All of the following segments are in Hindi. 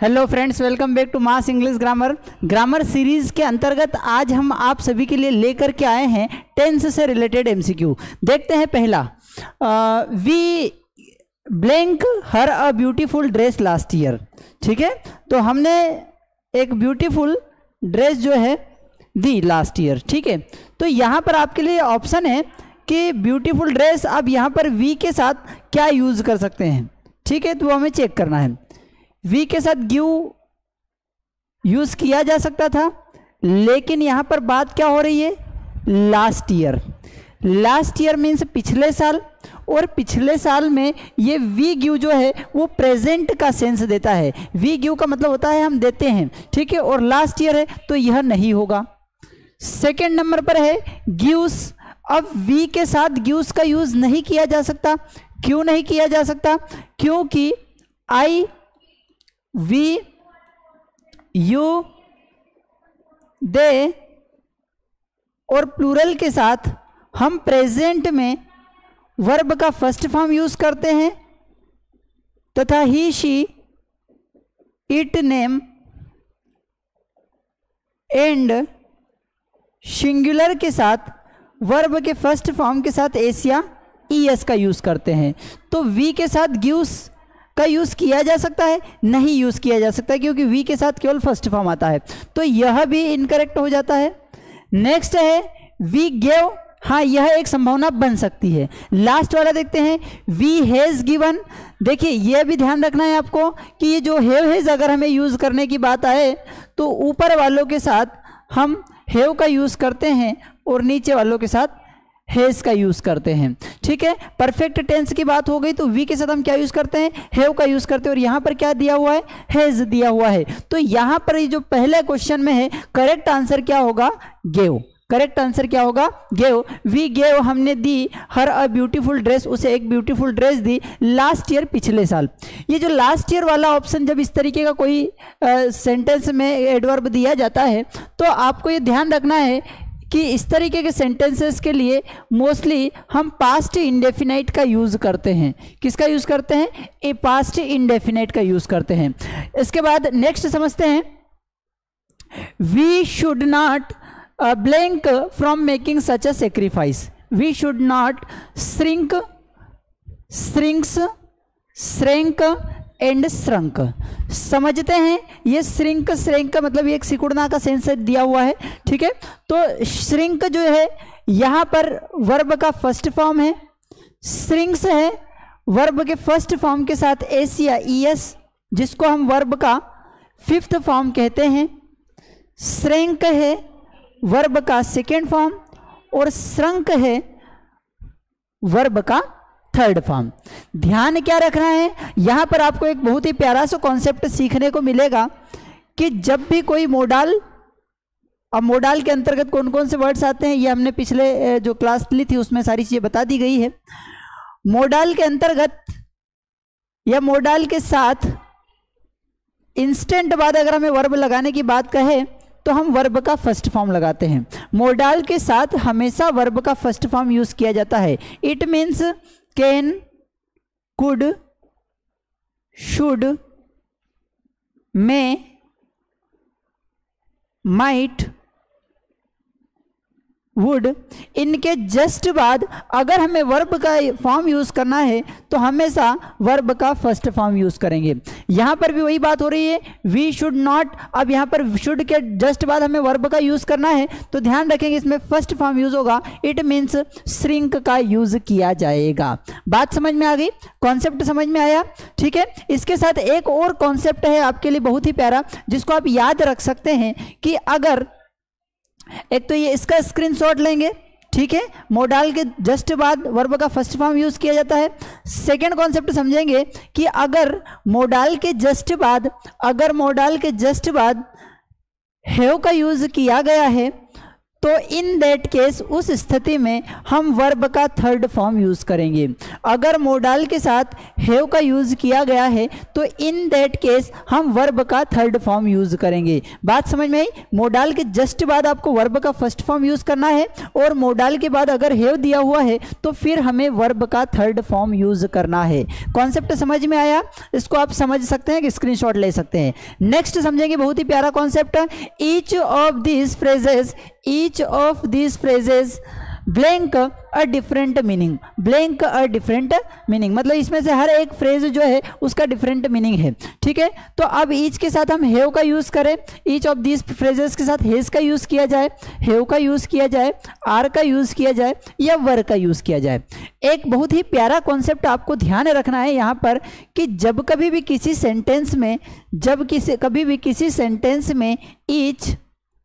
Hello friends, welcome back to mass English grammar series के अंतर्गत आज हम आप सभी के लिए लेकर के आए हैं टेंस से रिलेटेड एमसीक्यू। देखते हैं पहला, we blank her a beautiful dress last year. ठीक है, तो हमने एक ब्यूटीफुल ड्रेस जो है दी लास्ट ईयर। ठीक है, तो यहाँ पर आपके लिए ऑप्शन है कि ब्यूटीफुल ड्रेस, अब यहाँ पर वी के साथ क्या यूज कर सकते हैं। ठीक है, तो हमें चेक करना है। वी के साथ गिव यूज किया जा सकता था, लेकिन यहां पर बात क्या हो रही है, last year. Last year means पिछले साल, और पिछले साल में ये वी गिव जो है वो प्रेजेंट का सेंस देता है। वी गिव का मतलब होता है हम देते हैं। ठीक है, और लास्ट ईयर है तो यह नहीं होगा। सेकेंड नंबर पर है गिव्स। अब वी के साथ गिव्स का यूज नहीं किया जा सकता। क्यों नहीं किया जा सकता? क्योंकि आई, वी, यू, दे और प्लूरल के साथ हम प्रेजेंट में वर्ब का फर्स्ट फॉर्म यूज करते हैं, तथा he, she, it, name and singular के साथ वर्ब के फर्स्ट फॉर्म के साथ एस या ईएस का यूज करते हैं। तो वी के साथ गिव्स का यूज किया जा सकता है? नहीं यूज किया जा सकता, क्योंकि वी के साथ केवल फर्स्ट फॉर्म आता है, तो यह भी इनकरेक्ट हो जाता है। नेक्स्ट है वी गेव। हाँ, यह एक संभावना बन सकती है। लास्ट वाला देखते हैं, वी हैज गिवन। देखिए, यह भी ध्यान रखना है आपको कि ये जो हैव हैज अगर हमें यूज करने की बात आए तो ऊपर वालों के साथ हम हैव का यूज करते हैं और नीचे वालों के साथ हैज का यूज करते हैं। ठीक है, परफेक्ट टेंस की बात हो गई तो वी के साथ हम क्या यूज करते हैं, हैव का यूज करते हैं, और यहां पर क्या दिया हुआ है, हैज दिया हुआ है। तो यहां पर ये जो पहले क्वेश्चन में है, करेक्ट आंसर क्या होगा, गेव। करेक्ट आंसर क्या होगा, गेव। वी गेव, हमने दी हर अ ब्यूटीफुल ड्रेस, उसे एक ब्यूटीफुल ड्रेस दी लास्ट ईयर, पिछले साल। ये जो लास्ट ईयर वाला ऑप्शन, जब इस तरीके का कोई सेंटेंस में एडवर्ब दिया जाता है तो आपको ये ध्यान रखना है कि इस तरीके के सेंटेंसेस के लिए मोस्टली हम पास्ट इंडेफिनाइट का यूज करते हैं। किसका यूज करते हैं? ए पास्ट इंडेफिनाइट का यूज करते हैं। इसके बाद नेक्स्ट समझते हैं, we should not blank from making such a sacrifice. We should not shrink, shrinks, shrank and shrunk. समझते हैं, ये श्रिंक, श्रैंक का मतलब ये एक सिकुड़ना का सेंस दिया हुआ है। ठीक है, तो श्रिंक जो है यहां पर वर्ब का फर्स्ट फॉर्म है, श्रिंक्स है वर्ब के फर्स्ट फॉर्म के साथ एस या ईएस, जिसको हम वर्ब का फिफ्थ फॉर्म कहते हैं। श्रैंक है वर्ब का सेकेंड फॉर्म, और श्रंक है वर्ब का थर्ड फॉर्म। ध्यान क्या रखना है, यहां पर आपको एक बहुत ही प्यारा सा कॉन्सेप्ट सीखने को मिलेगा कि जब भी कोई मोडाल, अब मोडाल के अंतर्गत कौन कौन से वर्ड्स आते हैं ये हमने पिछले जो क्लास ली थी उसमें सारी चीजें बता दी गई है। मोडाल के अंतर्गत या मोडाल के साथ इंस्टेंट बाद अगर हमें वर्ब लगाने की बात कहे तो हम वर्ब का फर्स्ट फॉर्म लगाते हैं। मोडाल के साथ हमेशा वर्ब का फर्स्ट फॉर्म यूज किया जाता है। It means can, could, should, may, might, would. इनके जस्ट बाद अगर हमें वर्ब का फॉर्म यूज करना है तो हमेशा वर्ब का फर्स्ट फॉर्म यूज करेंगे। यहां पर भी वही बात हो रही है, वी शुड नॉट। अब यहां पर शुड के जस्ट बाद हमें वर्ब का यूज करना है तो ध्यान रखेंगे इसमें फर्स्ट फॉर्म यूज होगा। इट मीन्स श्रिंक का यूज किया जाएगा। बात समझ में आ गई, कॉन्सेप्ट समझ में आया? ठीक है, इसके साथ एक और कॉन्सेप्ट है आपके लिए बहुत ही प्यारा, जिसको आप याद रख सकते हैं कि अगर एक तो ये इसका स्क्रीनशॉट लेंगे। ठीक है, मोडाल के जस्ट बाद वर्ब का फर्स्ट फॉर्म यूज किया जाता है। सेकंड कॉन्सेप्ट समझेंगे कि अगर मोडाल के जस्ट बाद हैव का यूज किया गया है तो इन दैट केस उस स्थिति में हम वर्ब का थर्ड फॉर्म यूज करेंगे। अगर मोडाल के साथ हैव का यूज किया गया है तो इन दैट केस हम वर्ब का थर्ड फॉर्म यूज करेंगे। बात समझ में आई? मोडाल के जस्ट बाद आपको वर्ब का फर्स्ट फॉर्म यूज करना है और मोडाल के बाद अगर हैव दिया हुआ है तो फिर हमें वर्ब का थर्ड फॉर्म यूज करना है। कॉन्सेप्ट समझ में आया? इसको आप समझ सकते हैं कि स्क्रीनशॉट ले सकते हैं। नेक्स्ट समझेंगे, बहुत ही प्यारा concept, each of these phrases blank a different meaning. Blank a different meaning मतलब इसमें से हर एक फ्रेज जो है उसका डिफरेंट मीनिंग है। ठीक है, तो अब ईच के साथ हम हैव का यूज करें, ईच ऑफ दीज फ्रेजेस के साथ हैज का यूज किया जाए, हैव का यूज किया जाए, आर का यूज किया जाए या वर का यूज किया जाए। एक बहुत ही प्यारा कॉन्सेप्ट आपको ध्यान रखना है यहाँ पर कि जब कभी भी किसी सेंटेंस में ईच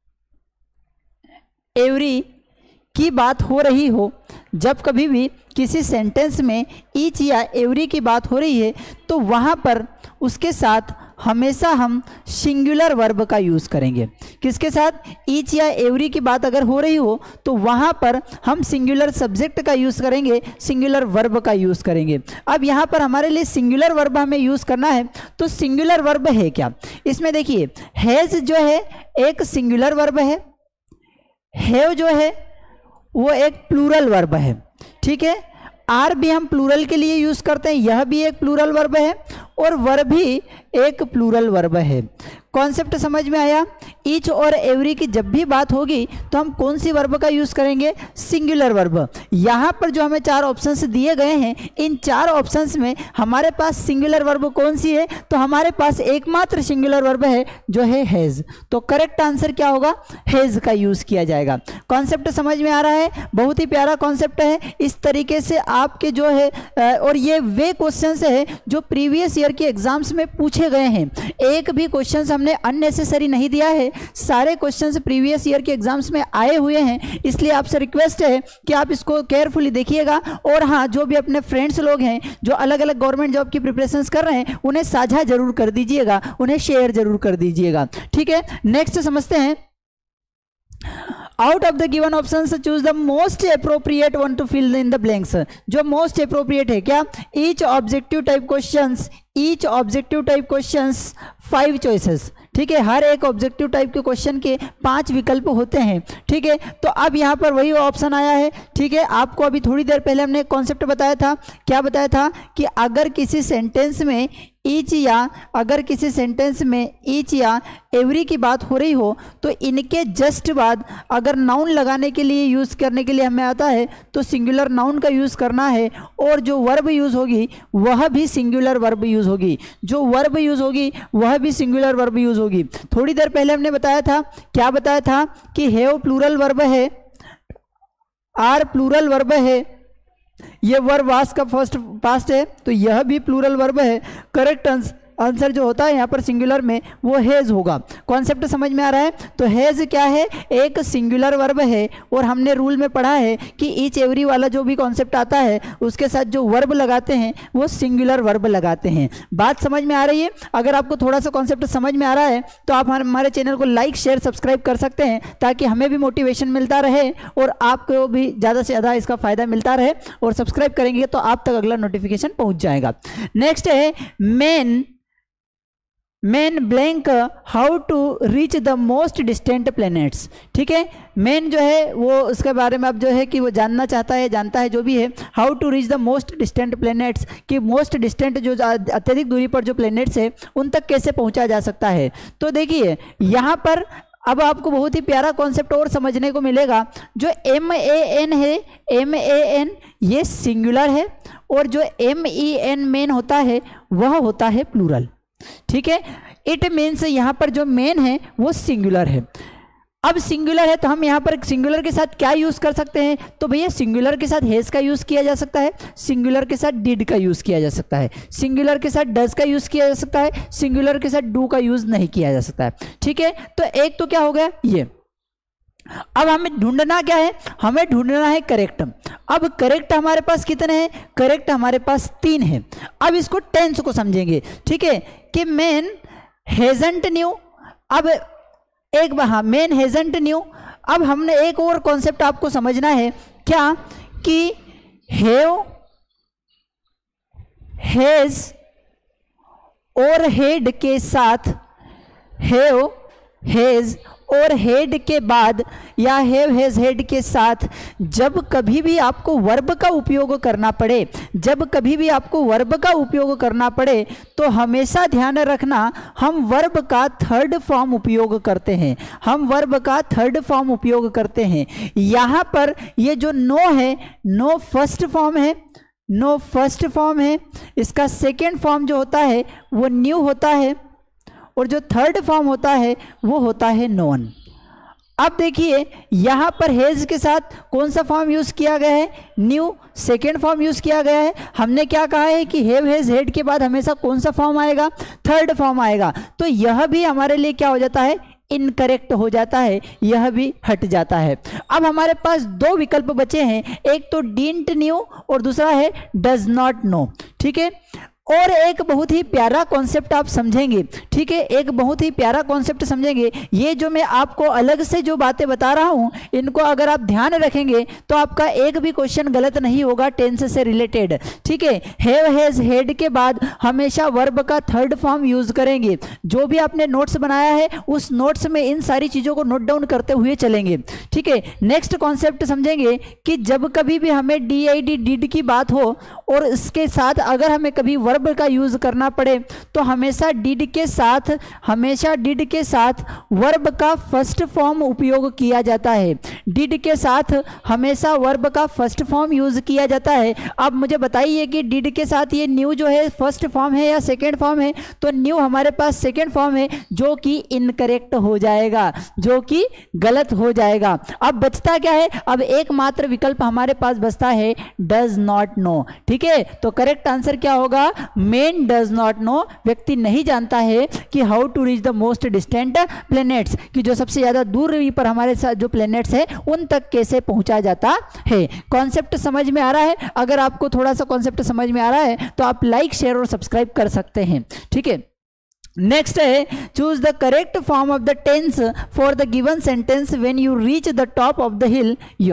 एवरी की बात हो रही हो, जब कभी भी किसी सेंटेंस में ईच या एवरी की बात हो रही है तो वहाँ पर उसके साथ हमेशा हम सिंगुलर वर्ब का यूज़ करेंगे। किसके साथ? ईच या एवरी की बात अगर हो रही हो तो वहाँ पर हम सिंगुलर सब्जेक्ट का यूज़ करेंगे, सिंगुलर वर्ब का यूज़ करेंगे। अब यहाँ पर हमारे लिए सिंगुलर वर्ब हमें यूज़ करना है, तो सिंगुलर वर्ब है क्या? इसमें देखिए, हैज़ जो है एक सिंगुलर वर्ब है, हैव जो है वो एक प्लूरल वर्ब है। ठीक है, आर भी हम प्लूरल के लिए यूज करते हैं, यह भी एक प्लूरल वर्ब है और वर भी एक प्लूरल वर्ब है। कॉन्सेप्ट समझ में आया? ईच और एवरी की जब भी बात होगी तो हम कौन सी वर्ब का यूज करेंगे? Singular verb. यहाँ पर जो हमें 4 ऑप्शंस दिए गए हैं, इन 4 ऑप्शंस में हमारे पास सिंगुलर वर्ब कौन सी है? तो हमारे पास एकमात्र सिंगुलर वर्ब है जो है हैज। तो करेक्ट आंसर क्या होगा? हैज का यूज किया जाएगा। कॉन्सेप्ट समझ में आ रहा है? बहुत ही प्यारा कॉन्सेप्ट है। इस तरीके से आपके जो है और ये वे क्वेश्चंस है जो प्रीवियस ईयर के एग्जाम्स में पूछे गए हैं। एक भी क्वेश्चंस हमने अननेसेसरी नहीं दिया है, सारे क्वेश्चंस प्रीवियस ईयर के एग्जाम्स में आए हुए हैं। इसलिए आपसे रिक्वेस्ट है कि आप इसको केयरफुली देखिएगा। और हाँ, जो भी अपने फ्रेंड्स लोग हैं जो अलग अलग गवर्नमेंट जॉब की प्रिपरेशंस कर रहे हैं, उन्हें साझा जरूर कर दीजिएगा, उन्हें शेयर जरूर कर दीजिएगा। ठीक है, नेक्स्ट समझते हैं। Out of the given options choose the most appropriate one to fill in the blanks. जो मोस्ट अप्रोप्रिएट है क्या? Each objective type questions, each objective type questions 5 choices. ठीक है, हर एक ऑब्जेक्टिव टाइप के क्वेश्चन के 5 विकल्प होते हैं। ठीक है, तो अब यहाँ पर वही ऑप्शन आया है। ठीक है, आपको अभी थोड़ी देर पहले हमने एक कॉन्सेप्ट बताया था। क्या बताया था? कि अगर किसी सेंटेंस में ईच या एवरी की बात हो रही हो तो इनके जस्ट बाद अगर नाउन लगाने के लिए यूज़ करने के लिए हमें आता है तो सिंगुलर नाउन का यूज़ करना है और जो वर्ब यूज़ होगी वह भी सिंगुलर वर्ब यूज़ होगी, जो वर्ब यूज़ होगी वह भी सिंगुलर वर्ब यूज़ होगी। थोड़ी देर पहले हमने बताया था, क्या बताया था? कि हैव प्लूरल वर्ब है, आर प्लूरल वर्ब है, ये वर्ब वास का फर्स्ट पास्ट है तो यह भी प्लूरल वर्ब है। करेक्ट आंसर जो होता है यहाँ पर सिंगुलर में वो हैज होगा। कॉन्सेप्ट समझ में आ रहा है? तो हैज क्या है? एक सिंगुलर वर्ब है और हमने रूल में पढ़ा है कि ईच एवरी वाला जो भी कॉन्सेप्ट आता है उसके साथ जो वर्ब लगाते हैं वो सिंगुलर वर्ब लगाते हैं। बात समझ में आ रही है? अगर आपको थोड़ा सा कॉन्सेप्ट समझ में आ रहा है तो आप हमारे चैनल को लाइक शेयर सब्सक्राइब कर सकते हैं ताकि हमें भी मोटिवेशन मिलता रहे और आपको भी ज़्यादा से ज़्यादा इसका फ़ायदा मिलता रहे। और सब्सक्राइब करेंगे तो आप तक अगला नोटिफिकेशन पहुँच जाएगा। नेक्स्ट है man blank how to reach the most distant planets. ठीक है, मेन जो है वो उसके बारे में अब जो है कि वो जानता है जो भी है, how to reach the most distant planets, कि मोस्ट डिस्टेंट जो अत्यधिक दूरी पर जो प्लैनेट्स है उन तक कैसे पहुंचा जा सकता है। तो देखिए यहाँ पर अब आपको बहुत ही प्यारा कॉन्सेप्ट और समझने को मिलेगा। जो MAN है, MAN ये सिंगुलर है और जो MEN मेन होता है वह होता है प्लूरल। ठीक है, इट मीन्स यहाँ पर जो मेन है वो सिंगुलर है। अब सिंगुलर है तो हम यहाँ पर सिंगुलर के साथ क्या यूज़ कर सकते हैं? तो भैया सिंगुलर के साथ हैज़ का यूज़ किया जा सकता है, सिंगुलर के साथ डिड का यूज़ किया जा सकता है, सिंगुलर के साथ डज का यूज़ किया जा सकता है, सिंगुलर के साथ डू का यूज़ नहीं किया जा सकता है। ठीक है, तो एक तो क्या हो गया ये। अब हमें ढूंढना क्या है? हमें ढूंढना है करेक्ट। अब करेक्ट हमारे पास कितने हैं? करेक्ट हमारे पास 3 है। अब इसको टेंस को समझेंगे। ठीक है, कि मैन हेजंट न्यू। अब एक बार हाँ, मैन हेजंट न्यू अब हमने एक और कॉन्सेप्ट आपको समझना है, क्या कि हैव, हैज और हेड के साथ, हैव, हैज और हेड के बाद या हैव, हैज, हेड के साथ जब कभी भी आपको वर्ब का उपयोग करना पड़े, जब कभी भी आपको वर्ब का उपयोग करना पड़े तो हमेशा ध्यान रखना हम वर्ब का थर्ड फॉर्म उपयोग करते हैं, हम वर्ब का थर्ड फॉर्म उपयोग करते हैं। यहाँ पर ये जो नो है, नो फर्स्ट फॉर्म है, नो फर्स्ट फॉर्म है, इसका सेकेंड फॉर्म जो होता है वो न्यू होता है और जो थर्ड फॉर्म होता है वो होता है नोन। अब देखिए यहाँ पर हैज के साथ कौन सा फॉर्म यूज़ किया गया है, न्यू, सेकेंड फॉर्म यूज़ किया गया है। हमने क्या कहा है कि हैव, हैज, हेड के बाद हमेशा कौन सा फॉर्म आएगा, थर्ड फॉर्म आएगा। तो यह भी हमारे लिए क्या हो जाता है, इनकरेक्ट हो जाता है, यह भी हट जाता है। अब हमारे पास दो विकल्प बचे हैं, एक तो डिडंट न्यू और दूसरा है डज नॉट नो। ठीक है, और एक बहुत ही प्यारा कॉन्सेप्ट आप समझेंगे, ठीक है, एक बहुत ही प्यारा कॉन्सेप्ट समझेंगे। ये जो मैं आपको अलग से जो बातें बता रहा हूँ इनको अगर आप ध्यान रखेंगे तो आपका एक भी क्वेश्चन गलत नहीं होगा टेंस से रिलेटेड। ठीक है, हैव, हैज, हेड के बाद हमेशा वर्ब का थर्ड फॉर्म यूज करेंगे। जो भी आपने नोट्स बनाया है उस नोट्स में इन सारी चीज़ों को नोट डाउन करते हुए चलेंगे। ठीक है, नेक्स्ट कॉन्सेप्ट समझेंगे कि जब कभी भी हमें DID, डिड की बात हो और इसके साथ अगर हमें कभी वर्ब का यूज करना पड़े तो हमेशा डिड के साथ, हमेशा डिड के साथ वर्ब का फर्स्ट फॉर्म उपयोग किया जाता है। डिड के साथ हमेशा वर्ब का फर्स्ट फॉर्म यूज किया जाता है। अब मुझे बताइए कि डिड के साथ ये न्यू जो है फर्स्ट फॉर्म है या सेकेंड फॉर्म है, तो न्यू हमारे पास सेकेंड फॉर्म है जो कि इनकरेक्ट हो जाएगा, जो कि गलत हो जाएगा। अब बचता क्या है, अब एकमात्र विकल्प हमारे पास बचता है डज नॉट नो। ठीक है, तो करेक्ट आंसर क्या होगा, मैन डज नॉट नो, व्यक्ति नहीं जानता है कि how to reach the most distant planets, कि जो सबसे ज्यादा दूरी पर हमारे साथ जो प्लैनेट्स है उन तक कैसे पहुंचा जाता है। कॉन्सेप्ट समझ में आ रहा है? अगर आपको थोड़ा सा कॉन्सेप्ट समझ में आ रहा है तो आप लाइक, शेयर और सब्सक्राइब कर सकते हैं। ठीक है, नेक्स्ट है choose the correct form of the tense for the given sentence when you reach the top of the hill.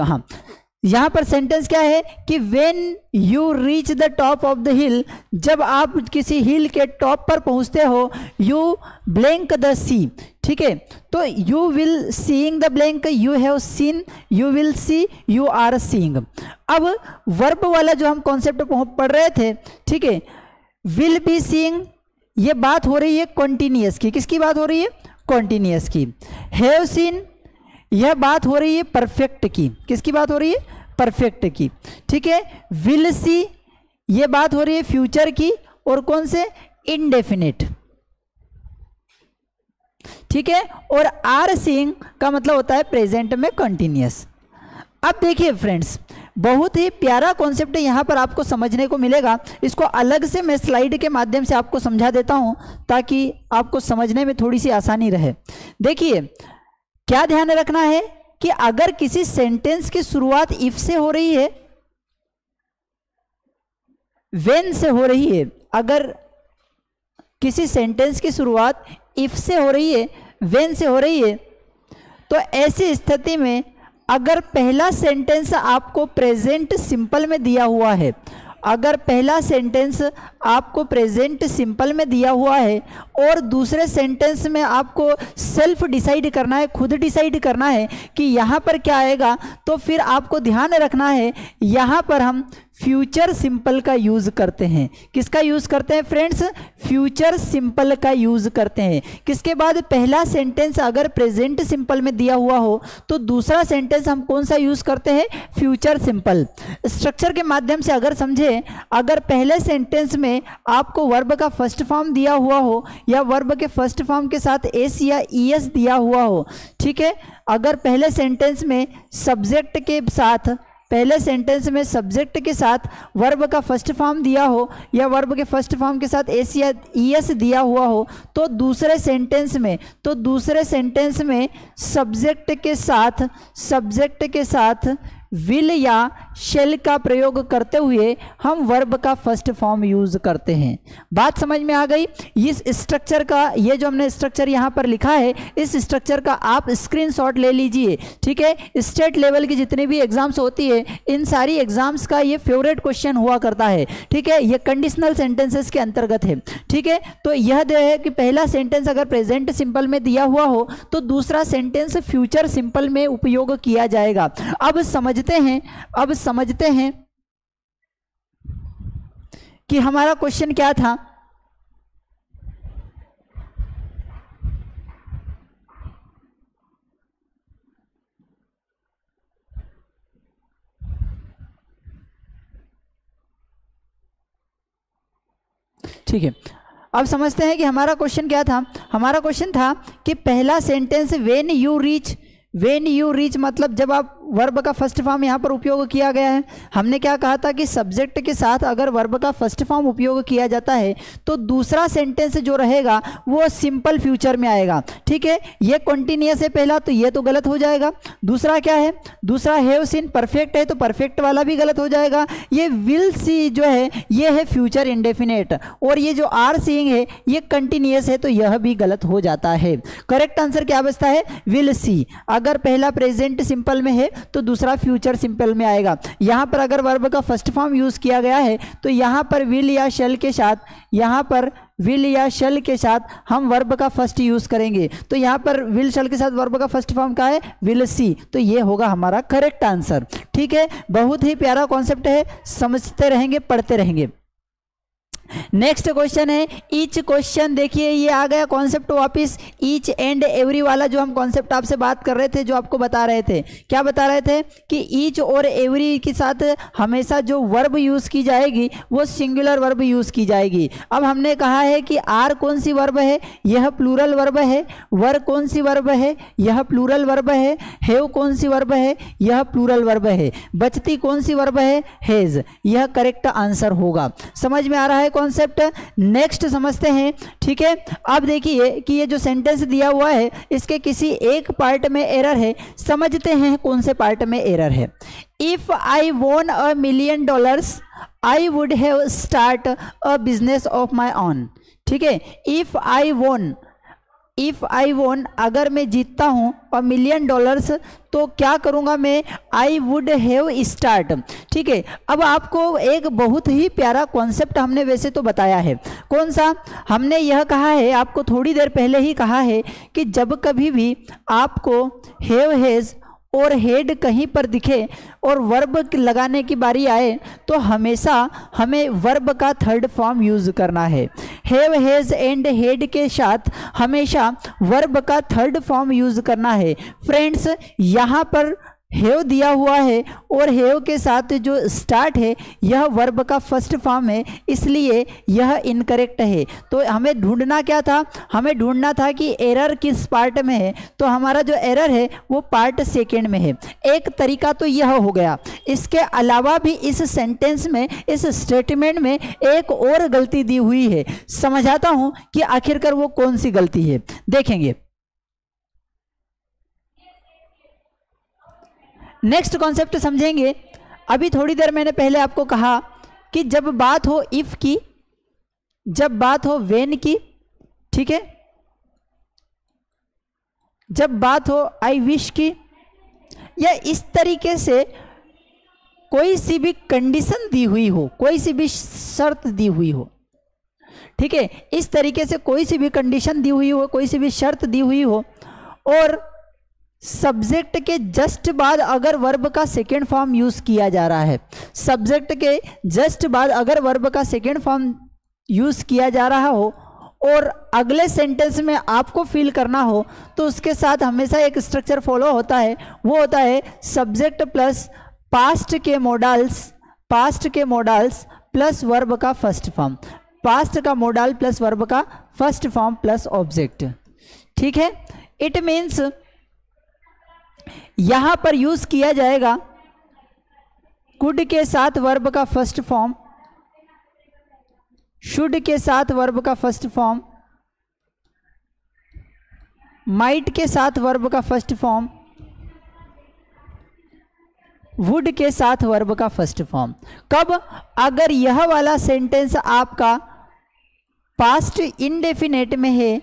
यहाँ पर सेंटेंस क्या है कि when you reach the top of the hill, जब आप किसी हिल के टॉप पर पहुँचते हो, यू ब्लैंक द सी। ठीक है, तो you will seeing the blank, you have seen, you will see, you are seeing. अब वर्ब वाला जो हम कॉन्सेप्ट पढ़ रहे थे, ठीक है, विल बी सीइंग, ये बात हो रही है कॉन्टिन्यूअस की। किसकी बात हो रही है? कॉन्टिन्यूअस की। हैव सीन, यह बात हो रही है परफेक्ट की। किसकी बात हो रही है? परफेक्ट की। ठीक है, विल सी, यह बात हो रही है फ्यूचर की और कौन से? इनडेफिनिट। ठीक है, और आर सीइंग का मतलब होता है प्रेजेंट में कंटिन्यूअस। अब देखिए फ्रेंड्स, बहुत ही प्यारा कॉन्सेप्ट यहाँ पर आपको समझने को मिलेगा। इसको अलग से मैं स्लाइड के माध्यम से आपको समझा देता हूँ ताकि आपको समझने में थोड़ी सी आसानी रहे। देखिए, क्या ध्यान रखना है कि अगर किसी सेंटेंस की शुरुआत इफ से हो रही है, व्हेन से हो रही है, अगर किसी सेंटेंस की शुरुआत इफ से हो रही है, व्हेन से हो रही है, तो ऐसी स्थिति में अगर पहला सेंटेंस आपको प्रेजेंट सिंपल में दिया हुआ है, अगर पहला सेंटेंस आपको प्रेजेंट सिंपल में दिया हुआ है और दूसरे सेंटेंस में आपको सेल्फ डिसाइड करना है, खुद डिसाइड करना है कि यहाँ पर क्या आएगा, तो फिर आपको ध्यान रखना है यहाँ पर हम फ्यूचर सिंपल का यूज़ करते हैं। किसका यूज़ करते हैं फ्रेंड्स? फ्यूचर सिंपल का यूज़ करते हैं। किसके बाद? पहला सेंटेंस अगर प्रेजेंट सिंपल में दिया हुआ हो तो दूसरा सेंटेंस हम कौन सा यूज़ करते हैं? Future simple. स्ट्रक्चर के माध्यम से अगर समझें, अगर पहले सेंटेंस में आपको वर्ब का फर्स्ट फॉर्म दिया हुआ हो या वर्ब के फर्स्ट फॉर्म के साथ एस या ईएस दिया हुआ हो, ठीक है, अगर पहले सेंटेंस में सब्जेक्ट के साथ, पहले सेंटेंस में सब्जेक्ट के साथ वर्ब का फर्स्ट फॉर्म दिया हो या वर्ब के फर्स्ट फॉर्म के साथ एस या ईएस दिया हुआ हो, तो दूसरे सेंटेंस में सब्जेक्ट के साथ विल या शेल का प्रयोग करते हुए हम वर्ब का फर्स्ट फॉर्म यूज करते हैं। बात समझ में आ गई। इस स्ट्रक्चर का, ये जो हमने स्ट्रक्चर यहाँ पर लिखा है, इस स्ट्रक्चर का आप स्क्रीनशॉट ले लीजिए, ठीक है। स्टेट लेवल की जितनी भी एग्जाम्स होती है, इन सारी एग्जाम्स का ये फेवरेट क्वेश्चन हुआ करता है, ठीक है। ये कंडीशनल सेंटेंसेस के अंतर्गत है, ठीक है। तो यह जो है कि पहला सेंटेंस अगर प्रेजेंट सिंपल में दिया हुआ हो तो दूसरा सेंटेंस फ्यूचर सिंपल में उपयोग किया जाएगा। अब समझते हैं कि हमारा क्वेश्चन क्या था। ठीक है, अब समझते हैं कि हमारा क्वेश्चन क्या था। हमारा क्वेश्चन था कि पहला सेंटेंस व्हेन यू रीच मतलब जब आप वर्ब का फर्स्ट फॉर्म यहाँ पर उपयोग किया गया है। हमने क्या कहा था कि सब्जेक्ट के साथ अगर वर्ब का फर्स्ट फॉर्म उपयोग किया जाता है तो दूसरा सेंटेंस जो रहेगा वो सिंपल फ्यूचर में आएगा, ठीक है। ये कॉन्टिन्यूअस है पहला, तो ये तो गलत हो जाएगा। दूसरा क्या है, दूसरा हैव सीन परफेक्ट है तो परफेक्ट वाला भी गलत हो जाएगा। ये विल सी जो है ये है फ्यूचर इंडेफिनेट, और ये जो आर सीइंग है ये कंटिन्यूअस है तो यह भी गलत हो जाता है। करेक्ट आंसर क्या बचता है, विल सी। अगर पहला प्रेजेंट सिंपल में है तो दूसरा फ्यूचर सिंपल में आएगा। यहां पर अगर वर्ब का फर्स्ट फॉर्म यूज किया गया है तो यहां पर विल या शैल के साथ, यहां पर विल या शैल के साथ हम वर्ब का फर्स्ट यूज करेंगे। तो यहां पर विल शैल के साथ वर्ब का फर्स्ट फॉर्म क्या है, विल सी। तो ये होगा हमारा करेक्ट आंसर, ठीक है। बहुत ही प्यारा कॉन्सेप्ट है, समझते रहेंगे, पढ़ते रहेंगे। नेक्स्ट क्वेश्चन है ईच क्वेश्चन। देखिए ये आ गया कॉन्सेप्ट वापिस, ईच एंड एवरी वाला जो हम कॉन्सेप्ट आपसे बात कर रहे थे, जो आपको बता रहे थे। क्या बता रहे थे कि ईच और एवरी के साथ हमेशा जो वर्ब यूज की जाएगी वो सिंगुलर वर्ब यूज की जाएगी। अब हमने कहा है कि आर कौन सी वर्ब है, यह प्लूरल वर्ब है। वर कौन सी वर्ब है, यह प्लूरल वर्ब है। हैव कौन सी वर्ब है, यह प्लूरल वर्ब है। बचती कौन सी वर्ब है, हैज। यह करेक्ट आंसर होगा। समझ में आ रहा है कॉन्सेप्ट। नेक्स्ट समझते हैं, ठीक है। अब देखिए कि ये जो सेंटेंस दिया हुआ है इसके किसी एक पार्ट में एरर है। समझते हैं कौन से पार्ट में एरर है। If I won $1 million I would have start a business of my own, ठीक है। इफ आई वॉन अगर मैं जीतता हूं $1 million तो क्या करूंगा मैं, आई वुड हैव स्टार्ट, ठीक है। अब आपको एक बहुत ही प्यारा कॉन्सेप्ट हमने वैसे तो बताया है। कौन सा, हमने यह कहा है आपको थोड़ी देर पहले ही कहा है कि जब कभी भी आपको हैव, हैज और हेड कहीं पर दिखे और वर्ब लगाने की बारी आए तो हमेशा हमें वर्ब का थर्ड फॉर्म यूज करना है। हैव, हैज एंड हेड के साथ हमेशा वर्ब का थर्ड फॉर्म यूज करना है। फ्रेंड्स यहाँ पर हैव दिया हुआ है और हैव के साथ जो स्टार्ट है यह वर्ब का फर्स्ट फॉर्म है, इसलिए यह इनकरेक्ट है। तो हमें ढूंढना क्या था, हमें ढूंढना था कि एरर किस पार्ट में है। तो हमारा जो एरर है वो पार्ट सेकेंड में है। एक तरीका तो यह हो गया। इसके अलावा भी इस सेंटेंस में, इस स्टेटमेंट में एक और गलती दी हुई है। समझाता हूं कि आखिरकार वो कौन सी गलती है, देखेंगे। नेक्स्ट कॉन्सेप्ट समझेंगे। अभी थोड़ी देर मैंने पहले आपको कहा कि जब बात हो इफ की, जब बात हो व्हेन की, ठीक है, जब बात हो आई विश की, या इस तरीके से कोई सी भी कंडीशन दी हुई हो, कोई सी भी शर्त दी हुई हो, ठीक है, इस तरीके से कोई सी भी कंडीशन दी हुई हो, कोई सी भी शर्त दी हुई हो और सब्जेक्ट के जस्ट बाद अगर वर्ब का सेकेंड फॉर्म यूज किया जा रहा है, सब्जेक्ट के जस्ट बाद अगर वर्ब का सेकेंड फॉर्म यूज किया जा रहा हो और अगले सेंटेंस में आपको फिल करना हो तो उसके साथ हमेशा एक स्ट्रक्चर फॉलो होता है। वो होता है सब्जेक्ट प्लस पास्ट के मोडाल्स प्लस वर्ब का फर्स्ट फॉर्म, पास्ट का मोडाल प्लस वर्ब का फर्स्ट फॉर्म प्लस ऑब्जेक्ट, ठीक है। इट मीन्स यहां पर यूज किया जाएगा कुड के साथ वर्ब का फर्स्ट फॉर्म, शुड के साथ वर्ब का फर्स्ट फॉर्म, माइट के साथ वर्ब का फर्स्ट फॉर्म, वुड के साथ वर्ब का फर्स्ट फॉर्म। कब? अगर यह वाला सेंटेंस आपका पास्ट इंडेफिनेट में है,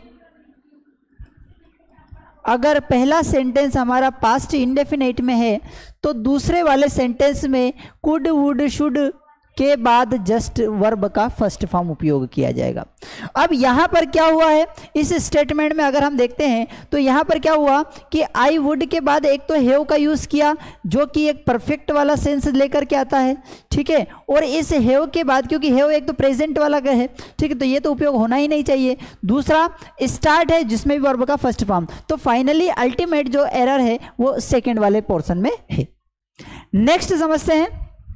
अगर पहला सेंटेंस हमारा पास्ट इंडेफिनेट में है तो दूसरे वाले सेंटेंस में कुड वुड शुड के बाद जस्ट वर्ब का फर्स्ट फॉर्म उपयोग किया जाएगा। अब यहाँ पर क्या हुआ है इस स्टेटमेंट में, अगर हम देखते हैं तो यहाँ पर क्या हुआ कि आई वुड के बाद एक तो हैव का यूज़ किया जो कि एक परफेक्ट वाला सेंस लेकर के आता है, ठीक है, और इस हैव के बाद, क्योंकि हैव एक तो प्रेजेंट वाला है, ठीक है, तो ये तो उपयोग होना ही नहीं चाहिए। दूसरा स्टार्ट है जिसमें भी वर्ब का फर्स्ट फॉर्म, तो फाइनली अल्टीमेट जो एरर है वो सेकेंड वाले पोर्शन में है। नेक्स्ट समझते हैं,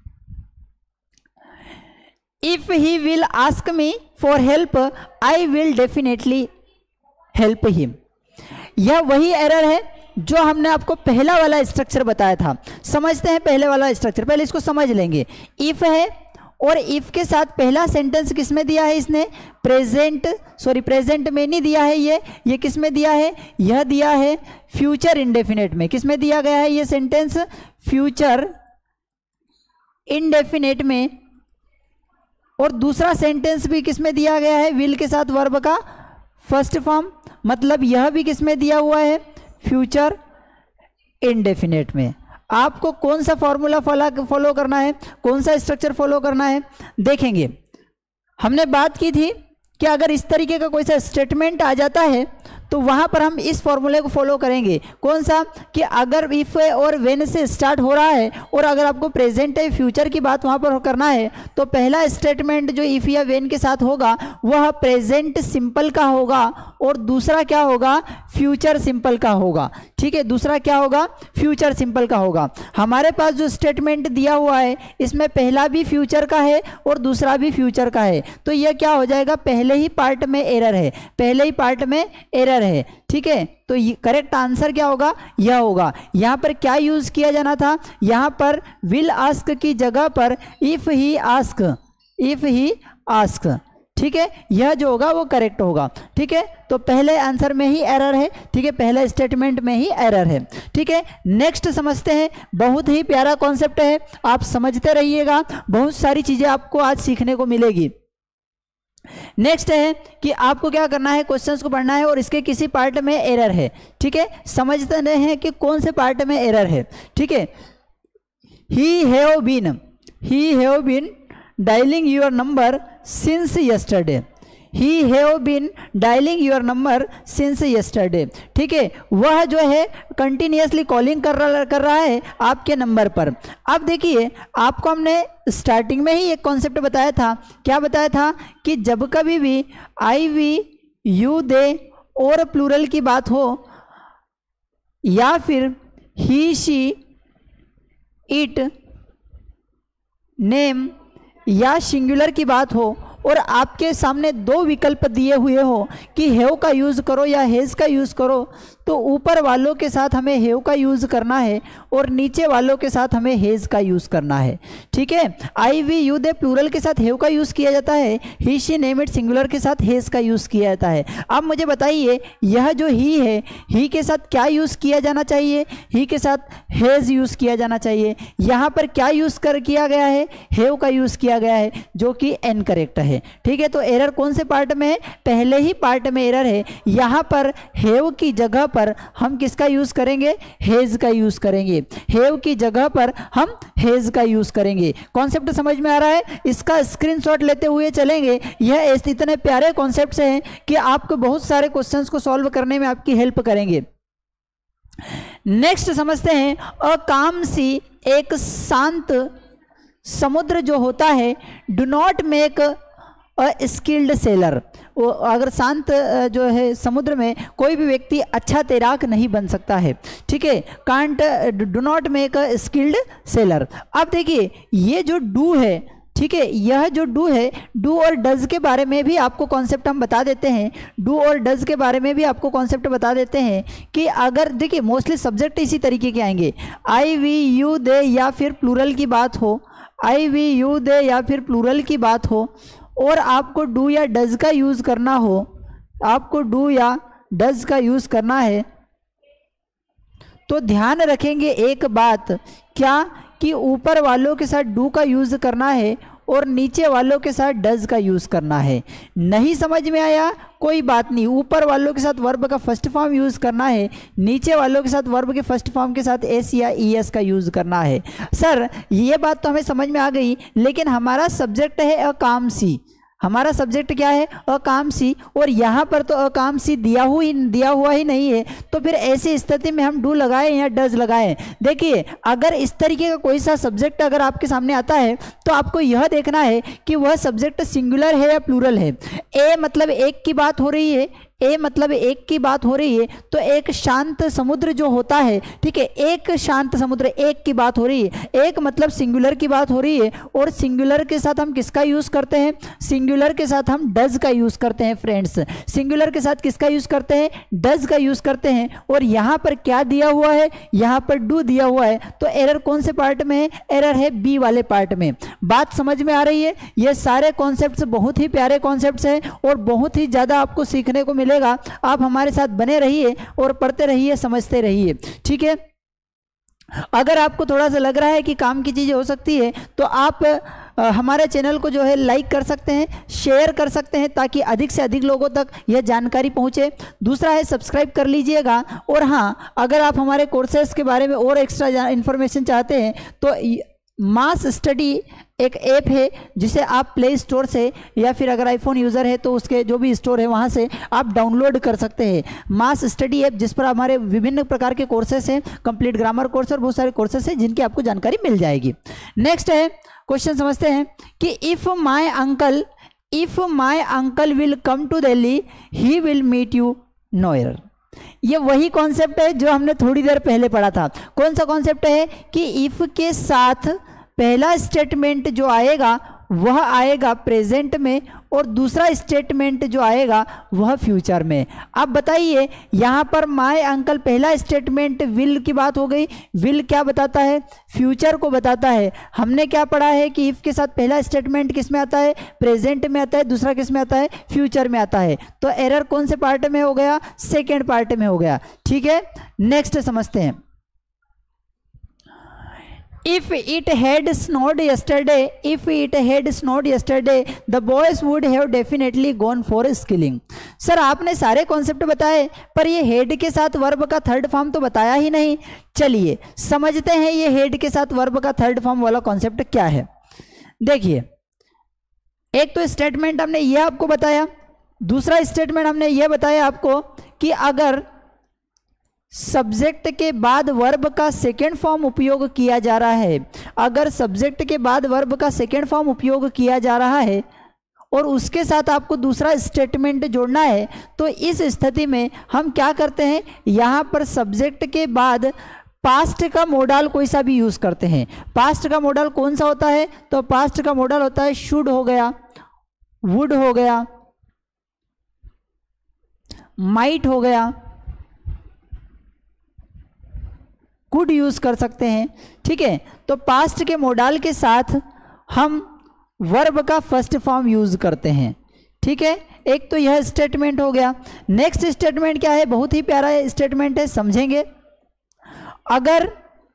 if he will ask me for help I will definitely help him. यह वही एरर है जो हमने आपको पहला वाला स्ट्रक्चर बताया था। समझते हैं पहले वाला स्ट्रक्चर, पहले इसको समझ लेंगे। इफ है और इफ के साथ पहला सेंटेंस किसमें दिया है इसने, प्रेजेंट में नहीं दिया है, ये किसमें दिया है, यह दिया है फ्यूचर इंडेफिनेट में। किसमें दिया गया है ये सेंटेंस, फ्यूचर इंडेफिनेट में। और दूसरा सेंटेंस भी किसमें दिया गया है, विल के साथ वर्ब का फर्स्ट फॉर्म, मतलब यह भी किसमें दिया हुआ है, फ्यूचर इंडेफिनेट में। आपको कौन सा फॉर्मूला फॉलो करना है, कौन सा स्ट्रक्चर फॉलो करना है, देखेंगे। हमने बात की थी कि अगर इस तरीके का कोई सा स्टेटमेंट आ जाता है तो वहाँ पर हम इस फॉर्मूले को फॉलो करेंगे। कौन सा, कि अगर इफ और व्हेन से स्टार्ट हो रहा है और अगर आपको प्रेजेंट है फ्यूचर की बात वहाँ पर करना है तो पहला स्टेटमेंट जो इफ या व्हेन के साथ होगा वह प्रेजेंट सिंपल का होगा और दूसरा क्या होगा, फ्यूचर सिंपल का होगा, ठीक है, दूसरा क्या होगा, फ्यूचर सिंपल का होगा। हमारे पास जो स्टेटमेंट दिया हुआ है इसमें पहला भी फ्यूचर का है और दूसरा भी फ्यूचर का है, तो यह क्या हो जाएगा, पहले ही पार्ट में एरर है, पहले ही पार्ट में एरर है, ठीक है। तो करेक्ट आंसर क्या होगा, यह होगा। यहां पर क्या यूज किया जाना था, यहां पर विल आस्क की जगह पर इफ ही आस्क, ठीक है, यह जो होगा वो करेक्ट होगा, ठीक है। तो पहले आंसर में ही एरर है, ठीक है, पहले स्टेटमेंट में ही एरर है, ठीक है। नेक्स्ट समझते हैं, बहुत ही प्यारा कॉन्सेप्ट है, आप समझते रहिएगा, बहुत सारी चीजें आपको आज सीखने को मिलेगी। नेक्स्ट है कि आपको क्या करना है, क्वेश्चंस को पढ़ना है और इसके किसी पार्ट में एरर है, ठीक है, समझते हैं कि कौन से पार्ट में एरर है, ठीक है। He have been dialing your number since yesterday, he have been dialing your number since yesterday, ठीक है, वह जो है कंटिन्यूसली कॉलिंग कर रहा है आपके नंबर पर। अब देखिए आपको हमने स्टार्टिंग में ही एक कॉन्सेप्ट बताया था, क्या बताया था, कि जब कभी भी आई वी यू दे और प्लूरल की बात हो या फिर ही शी इट नेम या सिंगुलर की बात हो और आपके सामने दो विकल्प दिए हुए हो कि हैव का यूज़ करो या हैज़ का यूज़ करो, तो ऊपर वालों के साथ हमें हैव का यूज़ करना है और नीचे वालों के साथ हमें हैज़ का यूज़ करना है, ठीक है। I we you they plural के साथ हैव का यूज़ किया जाता है, he she name it singular के साथ हैज़ का यूज़ किया जाता है। अब मुझे बताइए यह जो ही है, ही के साथ क्या यूज़ किया जाना चाहिए, ही के साथ हैज़ यूज़ किया जाना चाहिए। यहाँ पर क्या यूज़ किया गया है, हैव का यूज़ किया गया है, जो कि इनकरेक्ट है, ठीक है। तो एरर कौन से पार्ट में है, पहले ही पार्ट में एरर है। यहाँ पर हैव की जगह पर हम किसका यूज करेंगे, हैज का यूज करेंगे, हैव की जगह पर हम हैज का यूज करेंगे। कॉन्सेप्ट समझ में आ रहा है, इसका स्क्रीनशॉट लेते हुए चलेंगे। यह इतने प्यारे कॉन्सेप्ट्स हैं कि आपको बहुत सारे क्वेश्चंस को सॉल्व करने में आपकी हेल्प करेंगे। नेक्स्ट समझते हैं, अकाम सी, एक शांत समुद्र जो होता है, do not make skilled sailor, वो अगर शांत जो है समुद्र में कोई भी व्यक्ति अच्छा तैराक नहीं बन सकता है, ठीक है, can't do not make a skilled sailor. अब देखिए ये जो डू है, ठीक है, यह जो डू है, डू और डज के बारे में भी आपको कॉन्सेप्ट हम बता देते हैं, डू और डज के बारे में भी आपको कॉन्सेप्ट बता देते हैं कि अगर देखिए मोस्टली सब्जेक्ट इसी तरीके के आएंगे, आई वी यू दे या फिर प्लूरल की बात हो, आई वी यू दे या फिर प्लूरल की बात हो और आपको डू या डज का यूज़ करना हो, आपको डू या डज का यूज़ करना है, तो ध्यान रखेंगे एक बात, क्या कि ऊपर वालों के साथ डू का यूज करना है और नीचे वालों के साथ डज का यूज करना है। नहीं समझ में आया कोई बात नहीं, ऊपर वालों के साथ वर्ब का फर्स्ट फॉर्म यूज करना है, नीचे वालों के साथ वर्ब के फर्स्ट फॉर्म के साथ एस या ईएस का यूज करना है। सर ये बात तो हमें समझ में आ गई, लेकिन हमारा सब्जेक्ट है अकामसी, हमारा सब्जेक्ट क्या है अकामसी, और यहाँ पर तो अकामसी दिया हुआ ही नहीं है, तो फिर ऐसी स्थिति में हम डू लगाएं या डज लगाएं। देखिए अगर इस तरीके का कोई सा सब्जेक्ट अगर आपके सामने आता है तो आपको यह देखना है कि वह सब्जेक्ट सिंगुलर है या प्लूरल है। ए मतलब एक की बात हो रही है, ए मतलब एक की बात हो रही है, तो एक शांत समुद्र जो होता है, ठीक है, एक शांत समुद्र एक की बात हो रही है, एक मतलब सिंगुलर की बात हो रही है, और सिंगुलर के साथ हम किसका यूज करते हैं, सिंगुलर के साथ हम डज का यूज करते हैं फ्रेंड्स। सिंगुलर के साथ किसका यूज करते हैं, डज का यूज करते हैं। और यहाँ पर क्या दिया हुआ है, यहाँ पर डू दिया हुआ है, तो एरर कौन से पार्ट में है, एरर है बी वाले पार्ट में। बात समझ में आ रही है। ये सारे कॉन्सेप्ट्स बहुत ही प्यारे कॉन्सेप्ट्स हैं और बहुत ही ज़्यादा आपको सीखने को मिलेगा। आप हमारे साथ बने रहिए और पढ़ते रहिए, समझते रहिए, ठीक है। अगर आपको थोड़ा सा लग रहा है कि काम की चीज़ें हो सकती है तो आप हमारे चैनल को जो है लाइक कर सकते हैं, शेयर कर सकते हैं, ताकि अधिक से अधिक लोगों तक यह जानकारी पहुंचे। दूसरा है सब्सक्राइब कर लीजिएगा। और हाँ, अगर आप हमारे कोर्सेज के बारे में और एक्स्ट्रा इन्फॉर्मेशन चाहते हैं तो मास स्टडी एक ऐप है जिसे आप प्ले स्टोर से या फिर अगर आईफोन यूज़र है तो उसके जो भी स्टोर है वहाँ से आप डाउनलोड कर सकते हैं। मास स्टडी ऐप जिस पर हमारे विभिन्न प्रकार के कोर्सेस हैं, कंप्लीट ग्रामर कोर्स और बहुत सारे कोर्सेस हैं जिनकी आपको जानकारी मिल जाएगी। नेक्स्ट है क्वेश्चन समझते हैं कि if my uncle will come to Delhi he will meet you no error. ये वही कॉन्सेप्ट है जो हमने थोड़ी देर पहले पढ़ा था। कौन सा कॉन्सेप्ट है कि इफ के साथ पहला स्टेटमेंट जो आएगा वह आएगा प्रेजेंट में और दूसरा स्टेटमेंट जो आएगा वह फ्यूचर में। अब बताइए यहाँ पर माय अंकल पहला स्टेटमेंट विल की बात हो गई। विल क्या बताता है, फ्यूचर को बताता है। हमने क्या पढ़ा है कि इफ के साथ पहला स्टेटमेंट किस में आता है, प्रेजेंट में आता है, दूसरा किस में आता है, फ्यूचर में आता है। तो एरर कौन से पार्ट में हो गया, सेकेंड पार्ट में हो गया, ठीक है। नेक्स्ट समझते हैं। If it had snowed yesterday, the boys would have definitely gone for skiing. Sir आपने सारे कॉन्सेप्ट बताए पर ये हेड के साथ वर्ब का थर्ड फॉर्म तो बताया ही नहीं। चलिए समझते हैं ये हेड के साथ वर्ब का थर्ड फॉर्म वाला कॉन्सेप्ट क्या है। देखिए एक तो स्टेटमेंट हमने ये आपको बताया, दूसरा स्टेटमेंट हमने ये बताया आपको कि अगर सब्जेक्ट के बाद वर्ब का सेकेंड फॉर्म उपयोग किया जा रहा है, अगर सब्जेक्ट के बाद वर्ब का सेकेंड फॉर्म उपयोग किया जा रहा है और उसके साथ आपको दूसरा स्टेटमेंट जोड़ना है, तो इस स्थिति में हम क्या करते हैं, यहाँ पर सब्जेक्ट के बाद पास्ट का मॉडल कोई सा भी यूज करते हैं। पास्ट का मॉडल कौन सा होता है, तो पास्ट का मॉडल होता है शुड हो गया, वुड हो गया, माइट हो गया, कुड यूज कर सकते हैं, ठीक है। तो पास्ट के मॉडल के साथ हम वर्ब का फर्स्ट फॉर्म यूज करते हैं, ठीक है। एक तो यह स्टेटमेंट हो गया। नेक्स्ट स्टेटमेंट क्या है, बहुत ही प्यारा स्टेटमेंट है, समझेंगे। अगर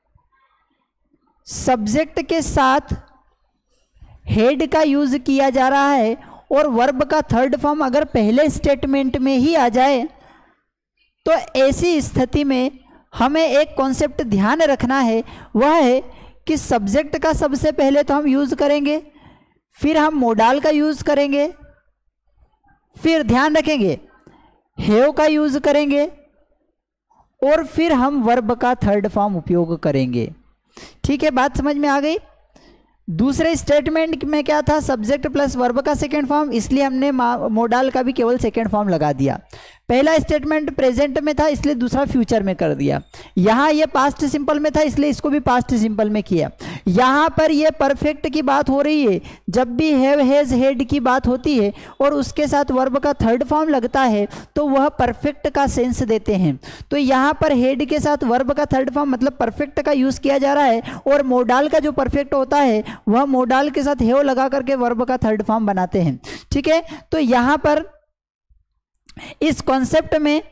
सब्जेक्ट के साथ हेड का यूज किया जा रहा है और वर्ब का थर्ड फॉर्म अगर पहले स्टेटमेंट में ही आ जाए, तो ऐसी स्थिति में हमें एक कॉन्सेप्ट ध्यान रखना है, वह है कि सब्जेक्ट का सबसे पहले तो हम यूज करेंगे, फिर हम मॉडल का यूज करेंगे, फिर ध्यान रखेंगे हैव का यूज करेंगे और फिर हम वर्ब का थर्ड फॉर्म उपयोग करेंगे, ठीक है। बात समझ में आ गई। दूसरे स्टेटमेंट में क्या था, सब्जेक्ट प्लस वर्ब का सेकेंड फॉर्म, इसलिए हमने मॉडल का भी केवल सेकेंड फॉर्म लगा दिया। पहला स्टेटमेंट प्रेजेंट में था इसलिए दूसरा फ्यूचर में कर दिया। यहाँ ये पास्ट सिंपल में था इसलिए इसको भी पास्ट सिंपल में किया। यहाँ पर ये परफेक्ट की बात हो रही है, जब भी हैव हैज हेड की बात होती है और उसके साथ वर्ब का थर्ड फॉर्म लगता है तो वह परफेक्ट का सेंस देते हैं। तो यहाँ पर हेड के साथ वर्ब का थर्ड फॉर्म मतलब परफेक्ट का यूज किया जा रहा है और मॉडल का जो परफेक्ट होता है वह मॉडल के साथ हैव लगा करके वर्ब का थर्ड फॉर्म बनाते हैं, ठीक है। तो यहाँ पर इस कॉन्सेप्ट में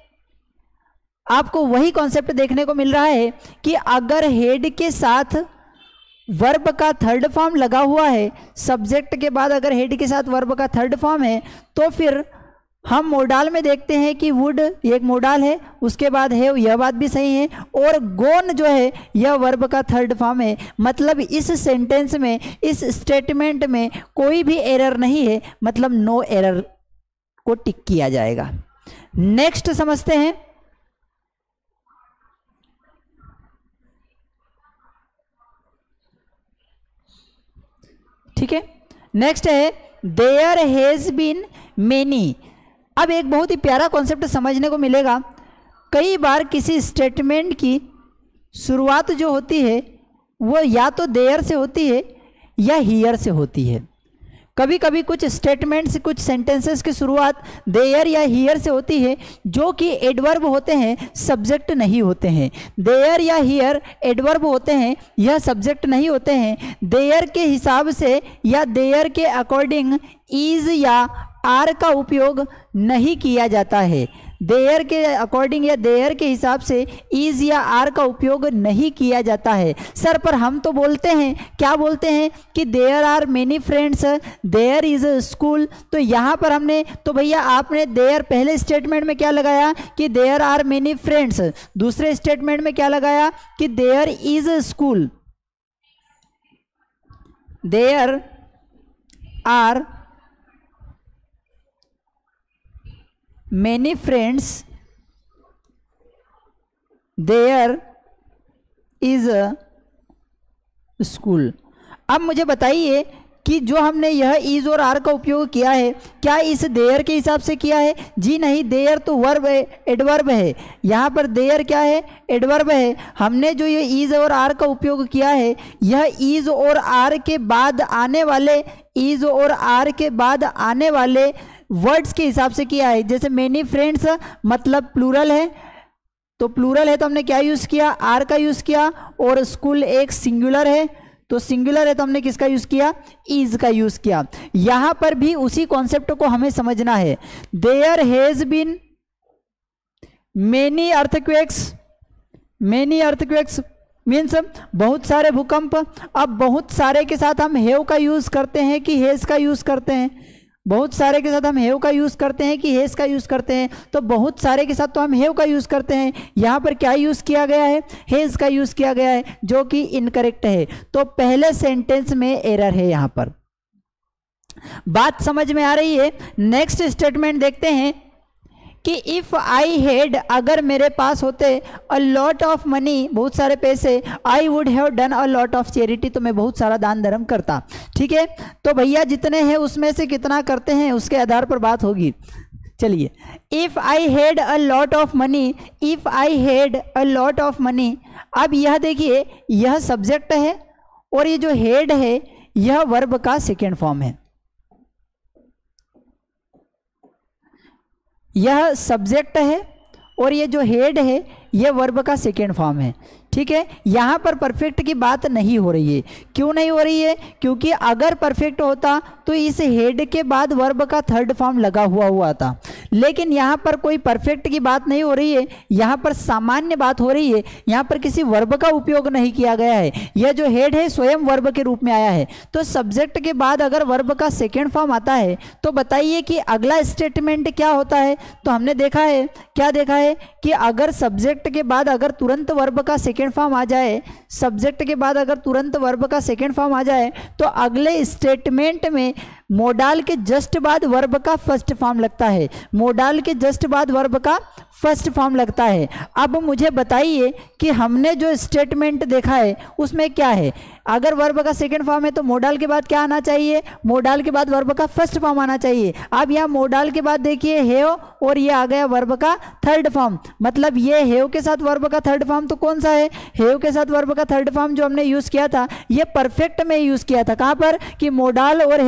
आपको वही कॉन्सेप्ट देखने को मिल रहा है कि अगर हेड के साथ वर्ब का थर्ड फॉर्म लगा हुआ है, सब्जेक्ट के बाद अगर हेड के साथ वर्ब का थर्ड फॉर्म है, तो फिर हम मोडाल में देखते हैं कि वुड एक मोडाल है, उसके बाद है, यह बात भी सही है, और गोन जो है यह वर्ब का थर्ड फॉर्म है। मतलब इस सेंटेंस में, इस स्टेटमेंट में कोई भी एरर नहीं है, मतलब नो एरर को टिक किया जाएगा। नेक्स्ट समझते हैं। ठीक है, नेक्स्ट है देयर हैज बीन मेनी। अब एक बहुत ही प्यारा कॉन्सेप्ट समझने को मिलेगा। कई बार किसी स्टेटमेंट की शुरुआत जो होती है वो या तो देयर से होती है या हियर से होती है। कभी कभी कुछ स्टेटमेंट्स, कुछ सेंटेंसेस की शुरुआत देयर या हियर से होती है, जो कि एडवर्ब होते हैं, सब्जेक्ट नहीं होते हैं। देयर या हियर एडवर्ब होते हैं, यह सब्जेक्ट नहीं होते हैं। देयर के हिसाब से या देयर के अकॉर्डिंग इज या आर का उपयोग नहीं किया जाता है। देयर के अकॉर्डिंग या देयर के हिसाब से इज या आर का उपयोग नहीं किया जाता है। सर पर हम तो बोलते हैं, क्या बोलते हैं कि there are many friends, there is a school. तो यहाँ पर हमने, तो भैया आपने देयर पहले स्टेटमेंट में क्या लगाया कि देयर आर मेनी फ्रेंड्स, दूसरे स्टेटमेंट में क्या लगाया कि there is a school. There are many friends, there is a school। अब मुझे बताइए कि जो हमने यह इज और आर का उपयोग किया है, क्या इस देयर के हिसाब से किया है? जी नहीं, देयर तो वर्ब है, एडवर्ब है। यहाँ पर देयर क्या है? एडवर्ब है। हमने जो ये इज और आर का उपयोग किया है, यह इज और आर के बाद आने वाले, इज और आर के बाद आने वाले वर्ड्स के हिसाब से किया है। जैसे मेनी फ्रेंड्स मतलब प्लूरल है, तो प्लूरल है तो हमने क्या यूज़ किया? आर का यूज़ किया। और स्कूल एक सिंगुलर है, तो सिंगुलर है तो हमने किसका यूज़ किया? इज का यूज़ किया। यहाँ पर भी उसी कॉन्सेप्ट को हमें समझना है। There has been many earthquakes, many earthquakes means बहुत सारे भूकंप। अब बहुत सारे के साथ हम हैव का यूज़ करते हैं कि हैज़ का यूज़ करते हैं? बहुत सारे के साथ हम हैव का यूज़ करते हैं कि हैज़ का यूज़ करते हैं? तो बहुत सारे के साथ तो हम हैव का यूज़ करते हैं। यहाँ पर क्या यूज़ किया गया है? हैज़ का यूज़ किया गया है, जो कि इनकरेक्ट है। तो पहले सेंटेंस में एरर है। यहाँ पर बात समझ में आ रही है? नेक्स्ट स्टेटमेंट देखते हैं कि इफ़ आई हैड, अगर मेरे पास होते अ लॉट ऑफ मनी, बहुत सारे पैसे, I would have done a lot of charity, तो मैं बहुत सारा दान धर्म करता। ठीक है, तो भैया जितने हैं उसमें से कितना करते हैं उसके आधार पर बात होगी। चलिए, if I had a lot of money, if I had a lot of money. अब यह देखिए, यह सब्जेक्ट है और ये जो हैड है यह वर्ब का सेकेंड फॉर्म है। यह सब्जेक्ट है और ये जो हेड है यह वर्ब का सेकेंड फॉर्म है। ठीक है, यहाँ पर परफेक्ट की बात नहीं हो रही है। क्यों नहीं हो रही है? क्योंकि अगर परफेक्ट होता तो इस हेड के बाद वर्ब का थर्ड फॉर्म लगा हुआ था। लेकिन यहाँ पर कोई परफेक्ट की बात नहीं हो रही है, यहाँ पर सामान्य बात हो रही है। यहाँ पर किसी वर्ब का उपयोग नहीं किया गया है। यह जो हेड है स्वयं वर्ब के रूप में आया है। तो सब्जेक्ट के बाद अगर वर्ब का सेकेंड फॉर्म आता है तो बताइए कि अगला स्टेटमेंट क्या होता है? तो हमने देखा है, क्या देखा है कि अगर सब्जेक्ट के बाद अगर तुरंत वर्ब का सेकेंड फॉर्म आ जाए, सब्जेक्ट के बाद अगर तुरंत वर्ब का सेकेंड फॉर्म आ जाए तो अगले स्टेटमेंट में मोडाल के जस्ट बाद वर्ब का फर्स्ट फॉर्म लगता है। मोडाल के जस्ट बाद वर्ब का फर्स्ट फॉर्म लगता है। अब मुझे बताइए कि हमने जो स्टेटमेंट देखा है उसमें क्या है? अगर वर्ब का सेकंड फॉर्म है तो मोडाल के बाद क्या आना चाहिए? मोडाल के बाद वर्ब का फर्स्ट फॉर्म आना चाहिए। अब यहाँ मोडाल के बाद देखिए हैव और ये आ गया वर्ब का थर्ड फॉर्म। मतलब ये हैव के साथ वर्ब का थर्ड फॉर्म तो कौन सा है? हैव के साथ वर्ब का थर्ड फॉर्म जो हमने यूज़ किया था ये परफेक्ट में यूज़ किया था। कहाँ पर? कि मोडाल और हैव वर्ब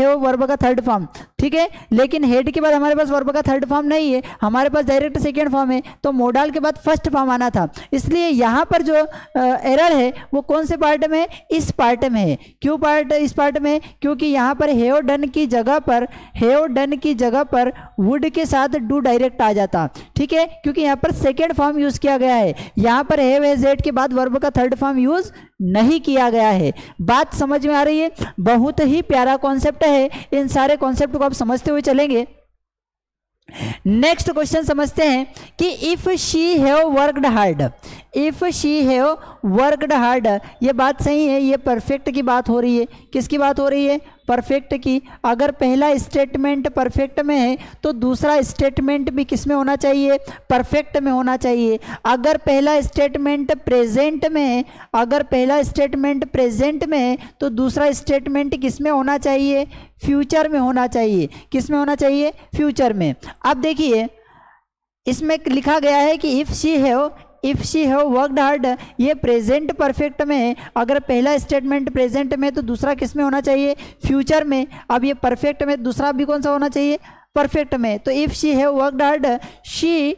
का थर्ड फॉर्म, ठीक है। लेकिन हेड के बाद हमारे पास वर्ब का थर्ड फॉर्म नहीं है, हमारे पास डायरेक्ट सेकेंड फॉर्म है, तो मोडाल के बाद फर्स्ट फॉर्म आना था। इसलिए यहाँ पर जो एरर है वो कौन से पार्ट में है, इस पार्ट में है। क्यों पार्ट इस पार्ट में, क्योंकि यहाँ पर हैव डन की जगह पर वुड के साथ डू डायरेक्ट आ जाता, ठीक है, क्योंकि यहाँ पर सेकेंड फॉर्म यूज किया गया है। यहाँ पर हैव हैज हैड के बाद वर्ब का थर्ड फॉर्म यूज नहीं किया गया है। बात समझ में आ रही है? बहुत ही प्यारा कॉन्सेप्ट है, इन सारे कॉन्सेप्ट को आप समझते हुए चलेंगे। नेक्स्ट क्वेश्चन समझते हैं कि if she have worked hard, if she have worked hard, ये बात सही है, ये परफेक्ट की बात हो रही है। किसकी बात हो रही है? परफेक्ट की। अगर पहला स्टेटमेंट परफेक्ट में है तो दूसरा स्टेटमेंट भी किस में होना चाहिए? परफेक्ट में होना चाहिए। अगर पहला स्टेटमेंट प्रेजेंट में है, अगर पहला स्टेटमेंट प्रेजेंट में है तो दूसरा स्टेटमेंट किस में होना चाहिए? फ्यूचर में होना चाहिए। किस में होना चाहिए? फ्यूचर में। अब देखिए इसमें लिखा गया है कि if she have worked hard, ये प्रेजेंट परफेक्ट में है। अगर पहला स्टेटमेंट प्रेजेंट में तो दूसरा किस में होना चाहिए? फ्यूचर में। अब ये परफेक्ट में, दूसरा भी कौन सा होना चाहिए? परफेक्ट में। तो if she have worked hard, she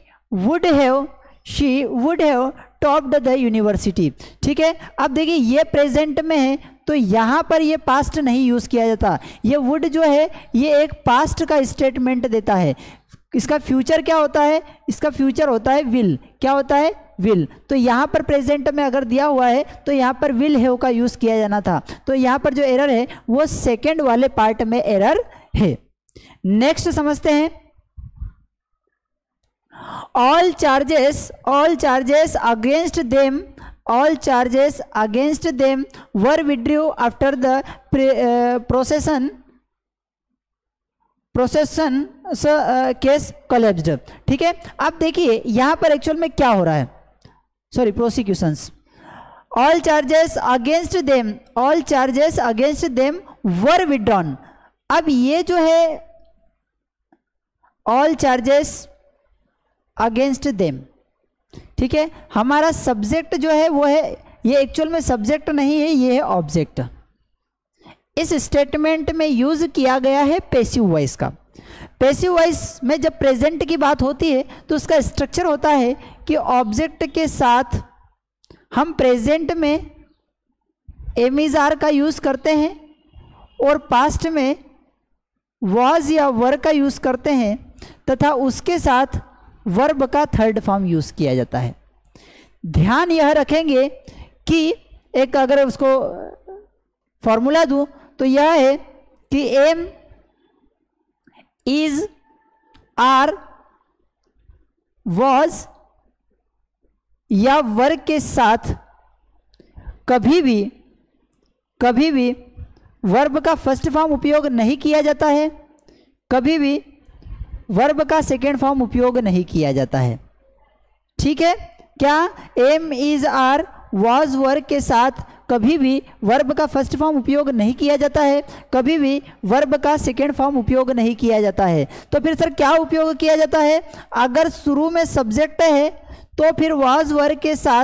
would have topped the university, ठीक है। अब देखिए ये प्रेजेंट में है तो यहाँ पर ये पास्ट नहीं यूज किया जाता। ये वुड जो है ये एक पास्ट का स्टेटमेंट देता है। इसका फ्यूचर क्या होता है? इसका फ्यूचर होता है विल। क्या होता है? विल। तो यहाँ पर प्रेजेंट में अगर दिया हुआ है तो यहाँ पर विल हैव का यूज किया जाना था। तो यहाँ पर जो एरर है वो सेकेंड वाले पार्ट में एरर है। नेक्स्ट समझते हैं, all charges against them were withdrew after the procession case collapsed, ठीक है। अब देखिए यहाँ पर एक्चुअल में क्या हो रहा है, sorry prosecutions, all charges against them were withdrawn। अब ये जो है all charges अगेंस्ट देम, ठीक है, हमारा सब्जेक्ट जो है वो है, ये एक्चुअल में सब्जेक्ट नहीं है, ये है ऑब्जेक्ट। इस स्टेटमेंट में यूज किया गया है पैसिव वॉइस का। पैसिव वॉइस में जब प्रेजेंट की बात होती है तो उसका स्ट्रक्चर होता है कि ऑब्जेक्ट के साथ हम प्रेजेंट में एम इज आर का यूज करते हैं और पास्ट में वॉज या वर का यूज करते हैं, तथा उसके साथ वर्ब का थर्ड फॉर्म यूज किया जाता है। ध्यान यह रखेंगे कि एक अगर उसको फॉर्मूला दूं तो यह है कि एम इज आर वॉज या वर्ब के साथ कभी भी वर्ब का फर्स्ट फॉर्म उपयोग नहीं किया जाता है, कभी भी वर्ब का सेकेंड फॉर्म उपयोग नहीं किया जाता है, ठीक है। क्या? Am is are was verb के साथ कभी भी वर्ब का फर्स्ट फॉर्म उपयोग नहीं किया जाता है, कभी भी वर्ब का सेकेंड फॉर्म उपयोग नहीं किया जाता है। तो फिर सर क्या उपयोग किया जाता है? अगर शुरू में सब्जेक्ट है तो फिर वॉज वर्ब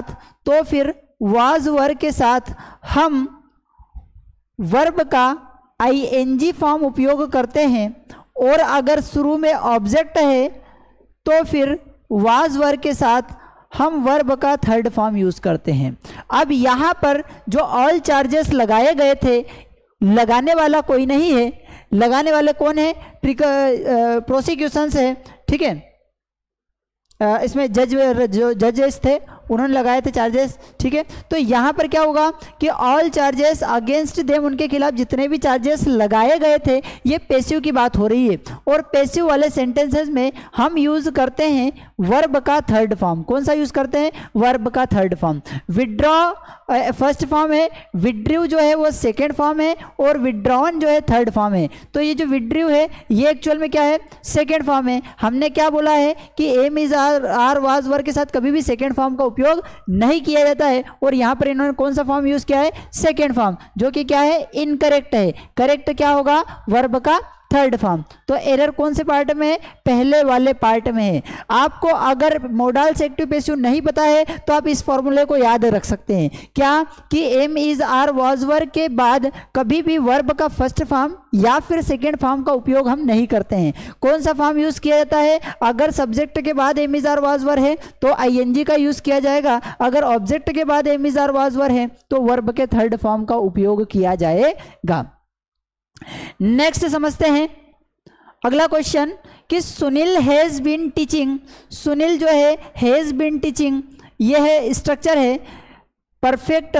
के साथ हम वर्ब का आईएनजी फॉर्म उपयोग करते हैं, और अगर शुरू में ऑब्जेक्ट है तो फिर वाज वर्ब के साथ हम वर्ब का थर्ड फॉर्म यूज करते हैं। अब यहाँ पर जो ऑल चार्जेस लगाए गए थे, लगाने वाला कोई नहीं है, लगाने वाले कौन है? प्रोसिक्यूशंस है, ठीक है। इसमें जो जजेस थे उन्होंने लगाए थे चार्जेस, ठीक है। तो यहाँ पर क्या होगा कि ऑल चार्जेस अगेंस्ट देम, उनके खिलाफ जितने भी चार्जेस लगाए गए थे, ये पैसिव की बात हो रही है। और पैसिव वाले सेंटेंसेस में हम यूज करते हैं वर्ब का थर्ड फॉर्म। कौन सा यूज करते हैं? वर्ब का third form. Withdraw first form है, विड्रू जो है वो सेकेंड फॉर्म है, और विड्रॉन जो है थर्ड फॉर्म है। तो ये जो विड्रू है ये एक्चुअल में क्या है? सेकेंड फॉर्म है। हमने क्या बोला है कि am is are was verb के साथ कभी भी सेकेंड फॉर्म का उपयोग नहीं किया जाता है, और यहाँ पर इन्होंने कौन सा फॉर्म यूज किया है? सेकेंड फॉर्म, जो कि क्या है? इनकरेक्ट है। करेक्ट क्या होगा? वर्ब का थर्ड फॉर्म। तो एरर कौन से पार्ट में है? पहले वाले पार्ट में है। आपको अगर मोडाल्स एक्टिव पैसिव नहीं पता है तो आप इस फॉर्मूले को याद रख सकते हैं, क्या कि am is are was verb के बाद कभी भी वर्ब का फर्स्ट फॉर्म या फिर सेकेंड फॉर्म का उपयोग हम नहीं करते हैं। कौन सा फॉर्म यूज किया जाता है? अगर सब्जेक्ट के बाद am is are was verb है तो आईएनजी का यूज किया जाएगा, अगर ऑब्जेक्ट के बाद am is are was verb है तो वर्ब के थर्ड फॉर्म का उपयोग किया जाएगा। नेक्स्ट समझते हैं अगला क्वेश्चन कि Sunil has been teaching. Sunil जो है हैज बीन टीचिंग, यह है स्ट्रक्चर है परफेक्ट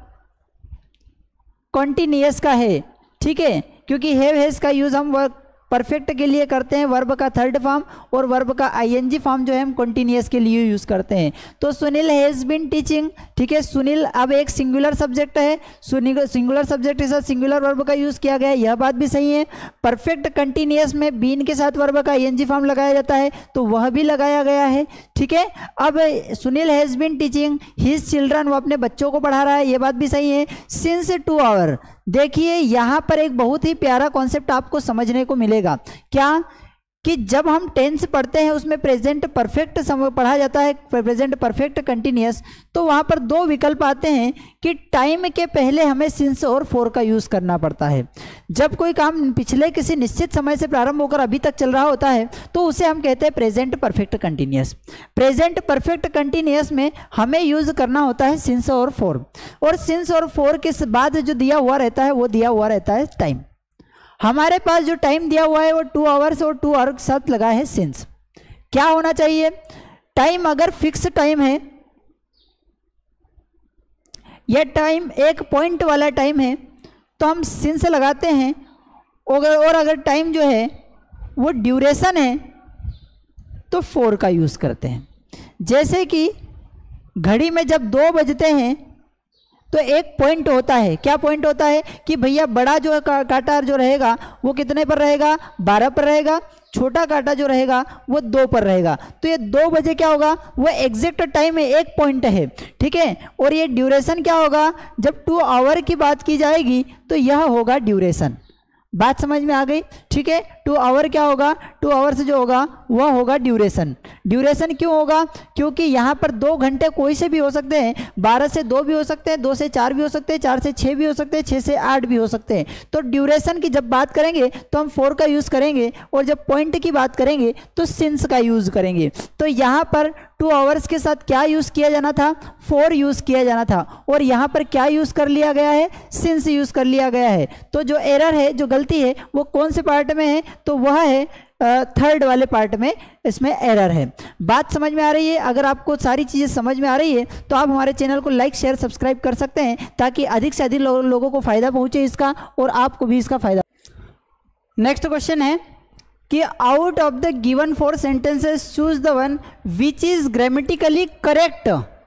कॉन्टिन्यूअस का है, ठीक है, क्योंकि हैव हैज का यूज हम वर्ब परफेक्ट के लिए करते हैं, वर्ब का थर्ड फॉर्म, और वर्ब का आईएनजी फॉर्म जो है हम कॉन्टिन्यूअस के लिए यूज करते हैं। तो सुनील हैज बीन टीचिंग, ठीक है, सुनील अब एक सिंगुलर सब्जेक्ट है, सिंगुलर सब्जेक्ट के साथ सिंगुलर वर्ब का यूज किया गया है, यह बात भी सही है। परफेक्ट कंटिन्यूअस में बीन के साथ वर्ब का आईएनजी फॉर्म लगाया जाता है तो वह भी लगाया गया है, ठीक है। अब Sunil has been teaching his children, वो अपने बच्चों को पढ़ा रहा है, यह बात भी सही है। सिंस 2 आवर, देखिए यहां पर एक बहुत ही प्यारा कॉन्सेप्ट आपको समझने को मिलेगा, क्या कि जब हम टेंस पढ़ते हैं उसमें प्रेजेंट परफेक्ट पढ़ा जाता है, प्रेजेंट परफेक्ट कंटिन्यूअस, तो वहां पर 2 विकल्प आते हैं कि टाइम के पहले हमें सिंस और फॉर का यूज करना पड़ता है। जब कोई काम पिछले किसी निश्चित समय से प्रारंभ होकर अभी तक चल रहा होता है तो उसे हम कहते हैं present perfect continuous. Present perfect continuous में हमें यूज करना होता है सिंस और फॉर, और सिंस और फॉर के बाद जो दिया हुआ रहता है वो दिया हुआ रहता है टाइम। हमारे पास जो टाइम दिया हुआ है वो 2 आवर्स और 2 आवर्स के साथ लगा है सिंस। क्या होना चाहिए? टाइम अगर फिक्स टाइम है या टाइम एक पॉइंट वाला टाइम है तो हम सिंस लगाते हैं, और अगर टाइम जो है वो ड्यूरेशन है तो फॉर का यूज करते हैं। जैसे कि घड़ी में जब 2 बजते हैं तो एक पॉइंट होता है, क्या पॉइंट होता है कि भैया बड़ा जो कांटा जो रहेगा वो कितने पर रहेगा? 12 पर रहेगा, छोटा कांटा जो रहेगा वो 2 पर रहेगा। तो ये 2 बजे क्या होगा? वो एग्जैक्ट टाइम है, एक पॉइंट है, ठीक है। और ये ड्यूरेशन क्या होगा? जब 2 आवर की बात की जाएगी तो यह होगा ड्यूरेशन। बात समझ में आ गई, ठीक है। 2 आवर क्या होगा? 2 आवर से जो होगा वह होगा ड्यूरेशन। ड्यूरेशन क्यों होगा? क्योंकि यहाँ पर 2 घंटे कोई से भी हो सकते हैं, 12 से 2 भी हो सकते हैं, 2 से 4 भी हो सकते हैं, 4 से 6 भी हो सकते हैं, 6 से 8 भी हो सकते हैं। तो ड्यूरेशन की जब बात करेंगे तो हम फॉर का यूज़ करेंगे, और जब पॉइंट की बात करेंगे तो सिंस का यूज़ करेंगे। तो यहाँ पर 2 आवर्स के साथ क्या यूज़ किया जाना था? फॉर यूज़ किया जाना था, और यहाँ पर क्या यूज़ कर लिया गया है? सिंस यूज़ कर लिया गया है। तो जो एरर है, जो गलती है, वो कौन से पार्ट में है? तो वह है थर्ड वाले पार्ट में, इसमें एरर है। बात समझ में आ रही है? अगर आपको सारी चीज़ें समझ में आ रही है तो आप हमारे चैनल को लाइक शेयर सब्सक्राइब कर सकते हैं, ताकि अधिक से अधिक लोगों को फ़ायदा पहुँचे इसका, और आपको भी इसका फ़ायदा। नेक्स्ट क्वेश्चन है कि out of the given 4 sentences choose the one which is grammatically correct.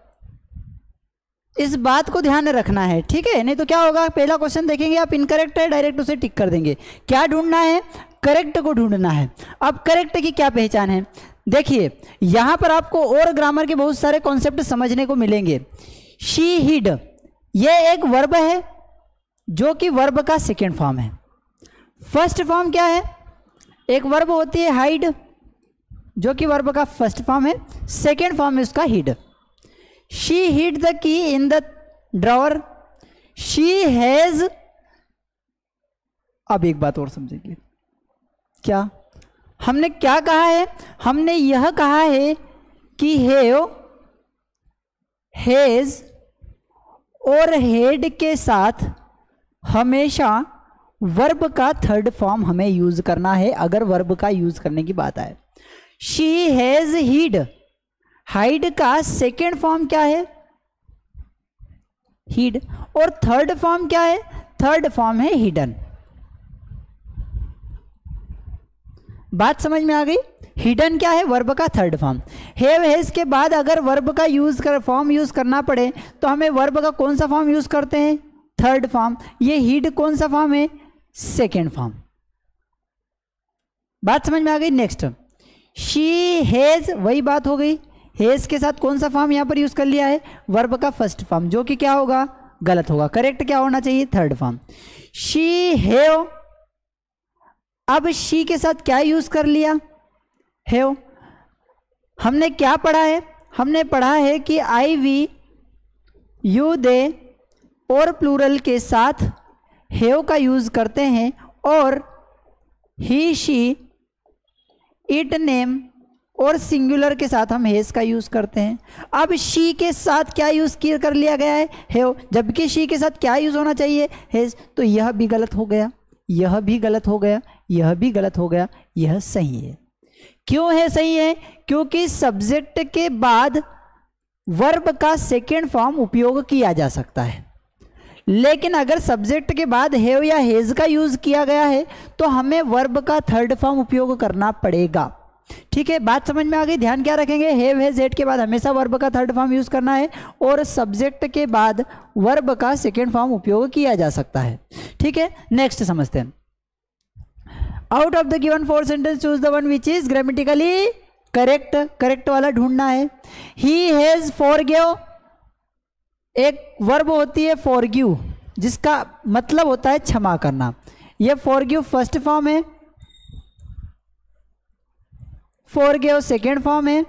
इस बात को ध्यान में रखना है, ठीक है, नहीं तो क्या होगा? पहला क्वेश्चन देखेंगे आप, इनकरेक्ट है, डायरेक्ट उसे टिक कर देंगे। क्या ढूंढना है? करेक्ट को ढूंढना है। अब करेक्ट की क्या पहचान है? देखिए यहां पर आपको और ग्रामर के बहुत सारे कॉन्सेप्ट समझने को मिलेंगे। शी हिड, ये एक वर्ब है जो कि वर्ब का सेकेंड फॉर्म है। फर्स्ट फॉर्म क्या है? एक वर्ब होती है हाइड, जो कि वर्ब का फर्स्ट फॉर्म है, सेकेंड फॉर्म है उसका hid. She hid the key in the drawer, she has. अब एक बात और समझेंगे, क्या हमने क्या कहा है? हमने यह कहा है कि हैव, हैज और हेड के साथ हमेशा वर्ब का थर्ड फॉर्म हमें यूज करना है, अगर वर्ब का यूज करने की बात आए। शी हैज हिड, हाइड का सेकेंड फॉर्म क्या है? हिड, और थर्ड फॉर्म क्या है? थर्ड फॉर्म है हिडन। बात समझ में आ गई? हिडन क्या है? वर्ब का थर्ड फॉर्म। हैव हैज के बाद अगर वर्ब का फॉर्म यूज करना पड़े तो हमें वर्ब का कौन सा फॉर्म यूज करते हैं? Third form. ये हिड कौन सा फॉर्म है? Second form. बात समझ में आ गई? नेक्स्ट, शी हैज, वही बात हो गई। हैज के साथ कौन सा फॉर्म यहां पर यूज कर लिया है? वर्ब का फर्स्ट फॉर्म, जो कि क्या होगा? गलत होगा। करेक्ट क्या होना चाहिए? Third form. शी हैव अब शी के साथ क्या यूज कर लिया, हैव। हमने क्या पढ़ा है, हमने पढ़ा है कि आई वी यू दे और प्लूरल के साथ हैव का यूज करते हैं, और ही शी इट नेम और सिंगुलर के साथ हम हैज का यूज करते हैं। अब शी के साथ क्या यूज कर लिया गया है, हैव, जबकि शी के साथ क्या यूज होना चाहिए, हैज। तो यह भी गलत हो गया, यह भी गलत हो गया, यह भी गलत हो गया, यह सही है। क्यों है सही है, क्योंकि सब्जेक्ट के बाद वर्ब का सेकेंड फॉर्म उपयोग किया जा सकता है, लेकिन अगर सब्जेक्ट के बाद हैव या हैज का यूज किया गया है तो हमें वर्ब का थर्ड फॉर्म उपयोग करना पड़ेगा। ठीक है, बात समझ में आ गई। ध्यान क्या रखेंगे, हैव हैज एट के बाद हमेशा वर्ब का थर्ड फॉर्म यूज करना है, और सब्जेक्ट के बाद वर्ब का सेकेंड फॉर्म उपयोग किया जा सकता है। ठीक है, नेक्स्ट समझते हैं। Out of the given 4 sentence choose the one which is grammatically correct. Correct वाला ढूंढना है। ही हैज फॉरगिव, एक वर्ब होती है फॉरगिव, जिसका मतलब होता है क्षमा करना। यह फॉरगिव फर्स्ट फॉर्म है, फॉरगिव सेकेंड फॉर्म है,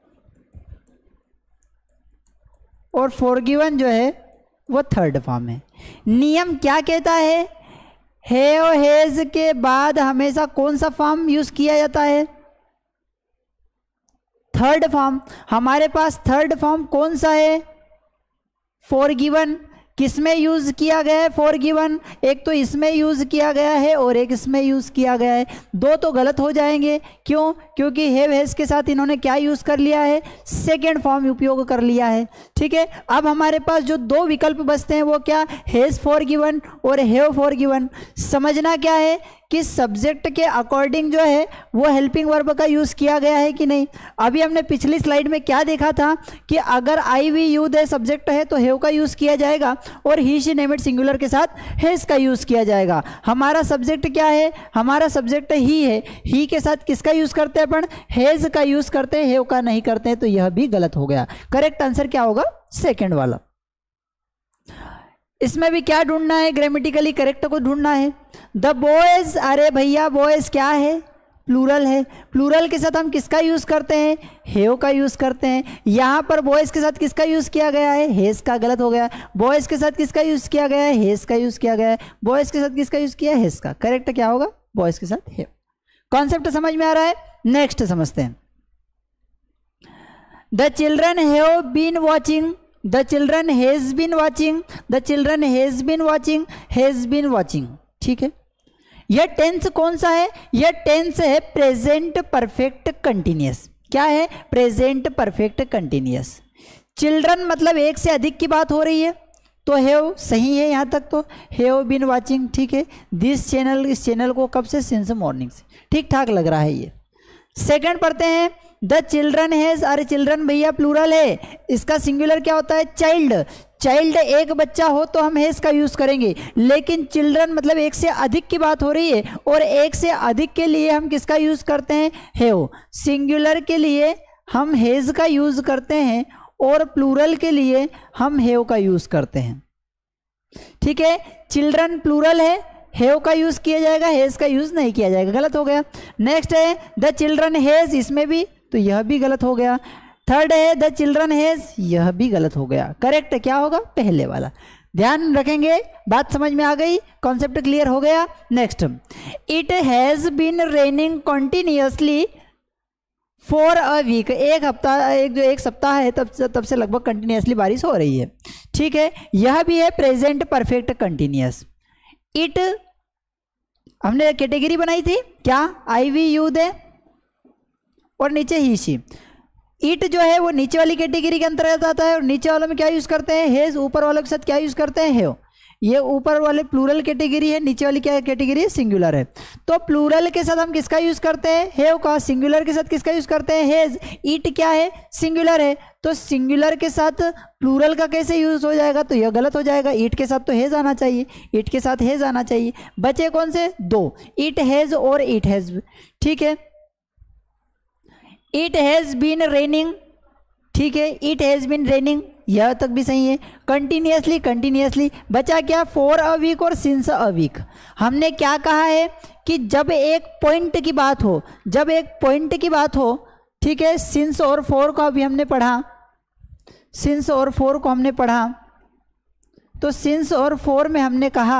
और फॉरगिवन जो है वो थर्ड फॉर्म है। नियम क्या कहता है, हैव हैज के बाद हमेशा कौन सा फॉर्म यूज किया जाता है, थर्ड फॉर्म। हमारे पास थर्ड फॉर्म कौन सा है, फॉरगिवन। किसमें यूज किया गया है फॉरगिवन, एक तो इसमें यूज किया गया है और एक इसमें यूज किया गया है। दो तो गलत हो जाएंगे, क्यों, क्योंकि हैव हैज के साथ इन्होंने क्या यूज कर लिया है, सेकेंड फॉर्म उपयोग कर लिया है। ठीक है, अब हमारे पास जो दो विकल्प बचते हैं वो क्या, हैज फॉरगिवन और हैव फॉरगिवन। समझना क्या है कि सब्जेक्ट के अकॉर्डिंग जो है वो हेल्पिंग वर्ब का यूज किया गया है कि नहीं। अभी हमने पिछली स्लाइड में क्या देखा था कि अगर I we you they subject है तो हैव का यूज किया जाएगा, और he she name it singular के साथ हैज का यूज किया जाएगा। हमारा सब्जेक्ट क्या है, हमारा सब्जेक्ट ही है, ही के साथ किसका यूज करते हैं अपन, हैज का यूज करते हैं, हैव का नहीं करते हैं। तो यह भी गलत हो गया। करेक्ट आंसर क्या होगा, सेकेंड वाला। इसमें भी क्या ढूंढना है, ग्रामेटिकली करेक्ट को ढूंढना है। द बॉयज, अरे भैया बॉयज क्या है, प्लूरल है। प्लूरल के साथ हम किसका यूज करते हैं, हैव का यूज करते हैं। यहाँ पर बॉयज के साथ किसका यूज किया गया है, हैज का, गलत हो गया। बॉयज के साथ किसका यूज किया गया है, हैज का यूज किया गया है। बॉयज के साथ किसका यूज किया है, हैज का। करेक्ट क्या होगा, बॉयज के साथ हैव। कॉन्सेप्ट समझ में आ रहा है। नेक्स्ट समझते हैं। The children have been watching, the children has been watching, the children has been watching, has been watching. ठीक है, यह टेंस कौन सा है, यह टेंस है प्रेजेंट परफेक्ट कंटिन्यूअस। क्या है, प्रेजेंट परफेक्ट कंटिन्यूअस। चिल्ड्रन मतलब एक से अधिक की बात हो रही है, तो हैव सही है यहाँ तक, तो हैव बीन वॉचिंग। ठीक है, दिस चैनल, इस चैनल को कब से, सिंस मॉर्निंग से। ठीक ठाक लग रहा है ये। सेकंड पढ़ते हैं। द चिल्ड्रन हैज, अरे चिल्ड्रन भैया प्लूरल है, इसका सिंगुलर क्या होता है, चाइल्ड। चाइल्ड एक बच्चा हो तो हम हैज का यूज करेंगे, लेकिन चिल्ड्रन मतलब एक से अधिक की बात हो रही है, और एक से अधिक के लिए हम किसका यूज करते हैं, हैव। सिंगुलर के लिए हम हैज का यूज करते हैं, और प्लूरल के लिए हम हैव का यूज करते हैं। ठीक है, चिल्ड्रन प्लूरल है, हैव का यूज किया जाएगा, हैज का यूज नहीं किया जाएगा, गलत हो गया। नेक्स्ट है द चिल्ड्रन हैज, इसमें भी, तो यह भी गलत हो गया। थर्ड है द चिल्ड्रन हैज, यह भी गलत हो गया। करेक्ट क्या होगा, पहले वाला। ध्यान रखेंगे, बात समझ में आ गई, कॉन्सेप्ट क्लियर हो गया। Next, it has been raining continuously for a week, एक हफ्ता, एक सप्ताह है तब से लगभग कंटिन्यूअसली बारिश हो रही है। ठीक है, यह भी है प्रेजेंट परफेक्ट कंटिन्यूअस। इट हमने कैटेगरी बनाई थी क्या, आई वी यू दे और नीचे ही शी। इट जो है वो नीचे वाली कैटेगरी के अंतर्गत आता है, और नीचे वालों में क्या यूज करते हैं, हैज। ऊपर वालों के साथ क्या यूज करते हैं, हैव। ये ऊपर वाले प्लूरल कैटेगरी है, नीचे वाली क्या कैटेगरी है, सिंगुलर है। तो प्लूरल के साथ हम किसका यूज करते हैं, हैव का। सिंगुलर के साथ किसका यूज करते हैं, हैज। इट क्या है, सिंगुलर है, तो सिंगुलर के साथ प्लूरल का कैसे यूज हो जाएगा, तो यह गलत हो जाएगा। इट के साथ तो हैज आना चाहिए, इट के साथ हैज आना चाहिए। बचे कौन से, दो, इट हैज और इट हैज। ठीक है, इट हैज बीन रेनिंग। ठीक है, इट हैज बीन रेनिंग, यह तक भी सही है। Continuously, continuously. बचा क्या, फॉर अ वीक और सिंस अ वीक। हमने क्या कहा है कि जब एक पॉइंट की बात हो, जब एक पॉइंट की बात हो, ठीक है, सिंस और फोर को अभी हमने पढ़ा, सिंस और फोर को हमने पढ़ा, तो सिंस और फोर में हमने कहा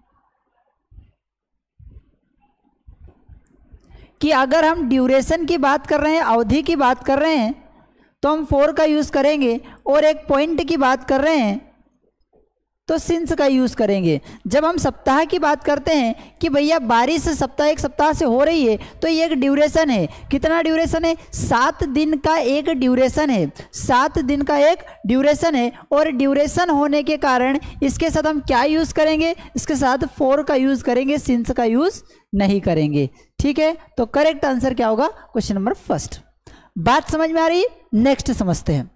कि अगर हम ड्यूरेशन की बात कर रहे हैं, अवधि की बात कर रहे हैं, तो हम फोर का यूज करेंगे, और एक पॉइंट की बात कर रहे हैं तो सिंस का यूज करेंगे। जब हम सप्ताह की बात करते हैं कि भैया बारिश सप्ताह एक सप्ताह से हो रही है, तो ये एक ड्यूरेशन है। कितना ड्यूरेशन है? 7 दिन का एक ड्यूरेशन है, 7 दिन का एक ड्यूरेशन है। और ड्यूरेशन होने के कारण इसके साथ हम क्या यूज करेंगे? इसके साथ फोर का यूज करेंगे, सिंस का यूज नहीं करेंगे। ठीक है, तो करेक्ट आंसर क्या होगा? Question number first. बात समझ में आ रही? नेक्स्ट समझते हैं।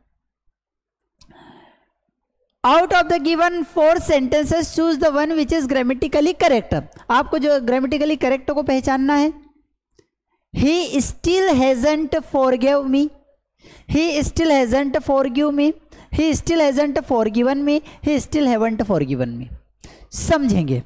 Out of the given 4 sentences choose the one which is grammatically correct. आपको जो ग्रामेटिकली करेक्ट को पहचानना है। He still hasn't forgive me, he still hasn't forgive me, he still hasn't forgiven me, he still haven't forgiven me. समझेंगे।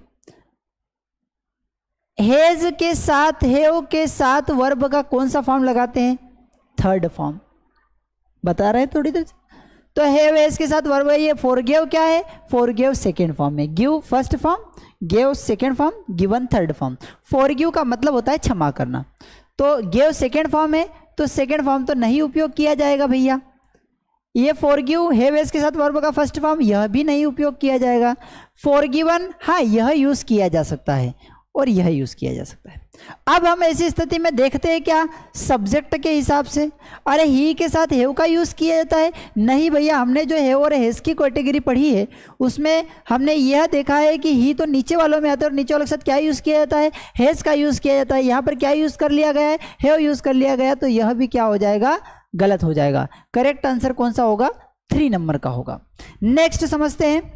हैज के साथ, हैव के साथ वर्ब का कौन सा फॉर्म लगाते हैं? Third form. बता रहे हैं थोड़ी देर से। तो हैव हैज के साथ वर्ब है ये। फॉरगिव क्या है? फॉरगिव सेकेंड फॉर्म में, give first form, give second form, given third form. Forgive का मतलब होता है क्षमा करना। तो गिव सेकेंड फॉर्म है, तो सेकेंड फॉर्म तो नहीं उपयोग किया जाएगा भैया। ये फॉरगिव हैव हैज के साथ वर्ब का फर्स्ट फॉर्म, यह भी नहीं उपयोग किया जाएगा। फॉरगिवन, हाँ यह यूज किया जा सकता है और यह यूज किया जा सकता है। अब हम ऐसी स्थिति में देखते हैं क्या? सब्जेक्ट के हिसाब से। अरे ही के साथ हैव का यूज किया जाता है? नहीं भैया, हमने जो हैव और हैज की कैटेगरी पढ़ी है उसमें हमने यह देखा है कि ही तो नीचे वालों में आता है और नीचे वालों के साथ क्या यूज किया जाता है? हैज का यूज किया जाता है। यहाँ पर क्या यूज कर लिया गया है? हैव यूज कर लिया गया, तो यह भी क्या हो जाएगा? गलत हो जाएगा। करेक्ट आंसर कौन सा होगा? 3 नंबर का होगा। नेक्स्ट समझते हैं।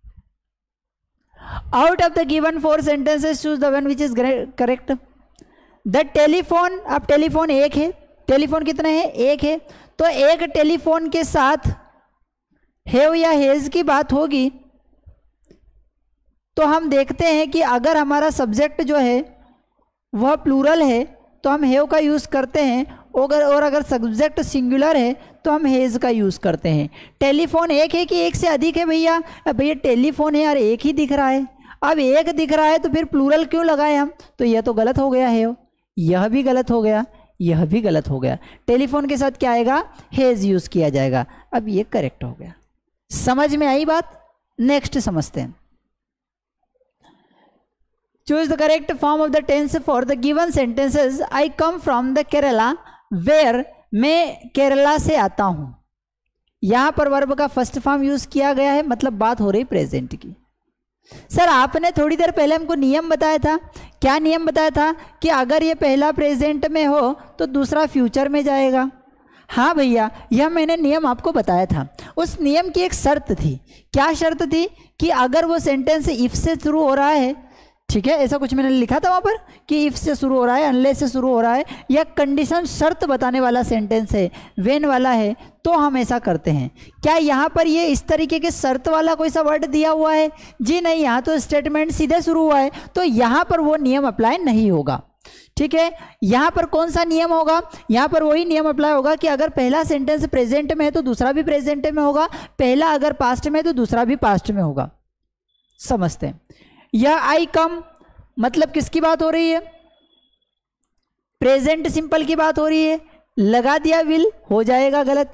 Out of the given 4 sentences choose the one which is correct. The telephone, अब टेलीफोन एक है, टेलीफोन कितने हैं? एक है। तो एक टेलीफोन के साथ हैव या हैज की बात होगी तो हम देखते हैं कि अगर हमारा सब्जेक्ट जो है वह प्लूरल है तो हम हैव का यूज करते हैं, और अगर सब्जेक्ट सिंगुलर है तो हम हैज का यूज करते हैं। टेलीफोन एक है कि एक से अधिक है भैया? भैया टेलीफोन है यार, एक ही दिख रहा है। अब एक दिख रहा है तो फिर प्लूरल क्यों लगाए हम? तो यह तो गलत हो गया है, यह भी गलत हो गया, यह भी गलत हो गया। टेलीफोन के साथ क्या आएगा? हैज यूज किया जाएगा। अब ये करेक्ट हो गया। समझ में आई बात? नेक्स्ट समझते हैं। Choose the correct form of the tense for the given sentences. I come from the Kerala where, मैं केरला से आता हूं। यहां पर वर्ब का फर्स्ट फॉर्म यूज किया गया है, मतलब बात हो रही प्रेजेंट की। सर आपने थोड़ी देर पहले हमको नियम बताया था। क्या नियम बताया था? कि अगर ये पहला प्रेजेंट में हो तो दूसरा फ्यूचर में जाएगा। हाँ भैया, यह मैंने नियम आपको बताया था। उस नियम की एक शर्त थी। क्या शर्त थी? कि अगर वो सेंटेंस इफ से शुरू हो रहा है, ठीक है, ऐसा कुछ मैंने लिखा था वहाँ पर कि इफ से शुरू हो रहा है, अनलेस से शुरू हो रहा है, या कंडीशन शर्त बताने वाला सेंटेंस है, वेन वाला है, तो हम ऐसा करते हैं। क्या यहाँ पर ये इस तरीके के शर्त वाला कोई सा वर्ड दिया हुआ है? जी नहीं, यहाँ तो स्टेटमेंट सीधे शुरू हुआ है, तो यहाँ पर वो नियम अप्लाई नहीं होगा। ठीक है, यहाँ पर कौन सा नियम होगा? यहाँ पर वही नियम अप्लाई होगा कि अगर पहला सेंटेंस प्रेजेंट में है तो दूसरा भी प्रेजेंट में होगा, पहला अगर पास्ट में है तो दूसरा भी पास्ट में होगा। समझते हैं। यह आई कम मतलब किसकी बात हो रही है? प्रेजेंट सिंपल की बात हो रही है। लगा दिया विल, हो जाएगा गलत।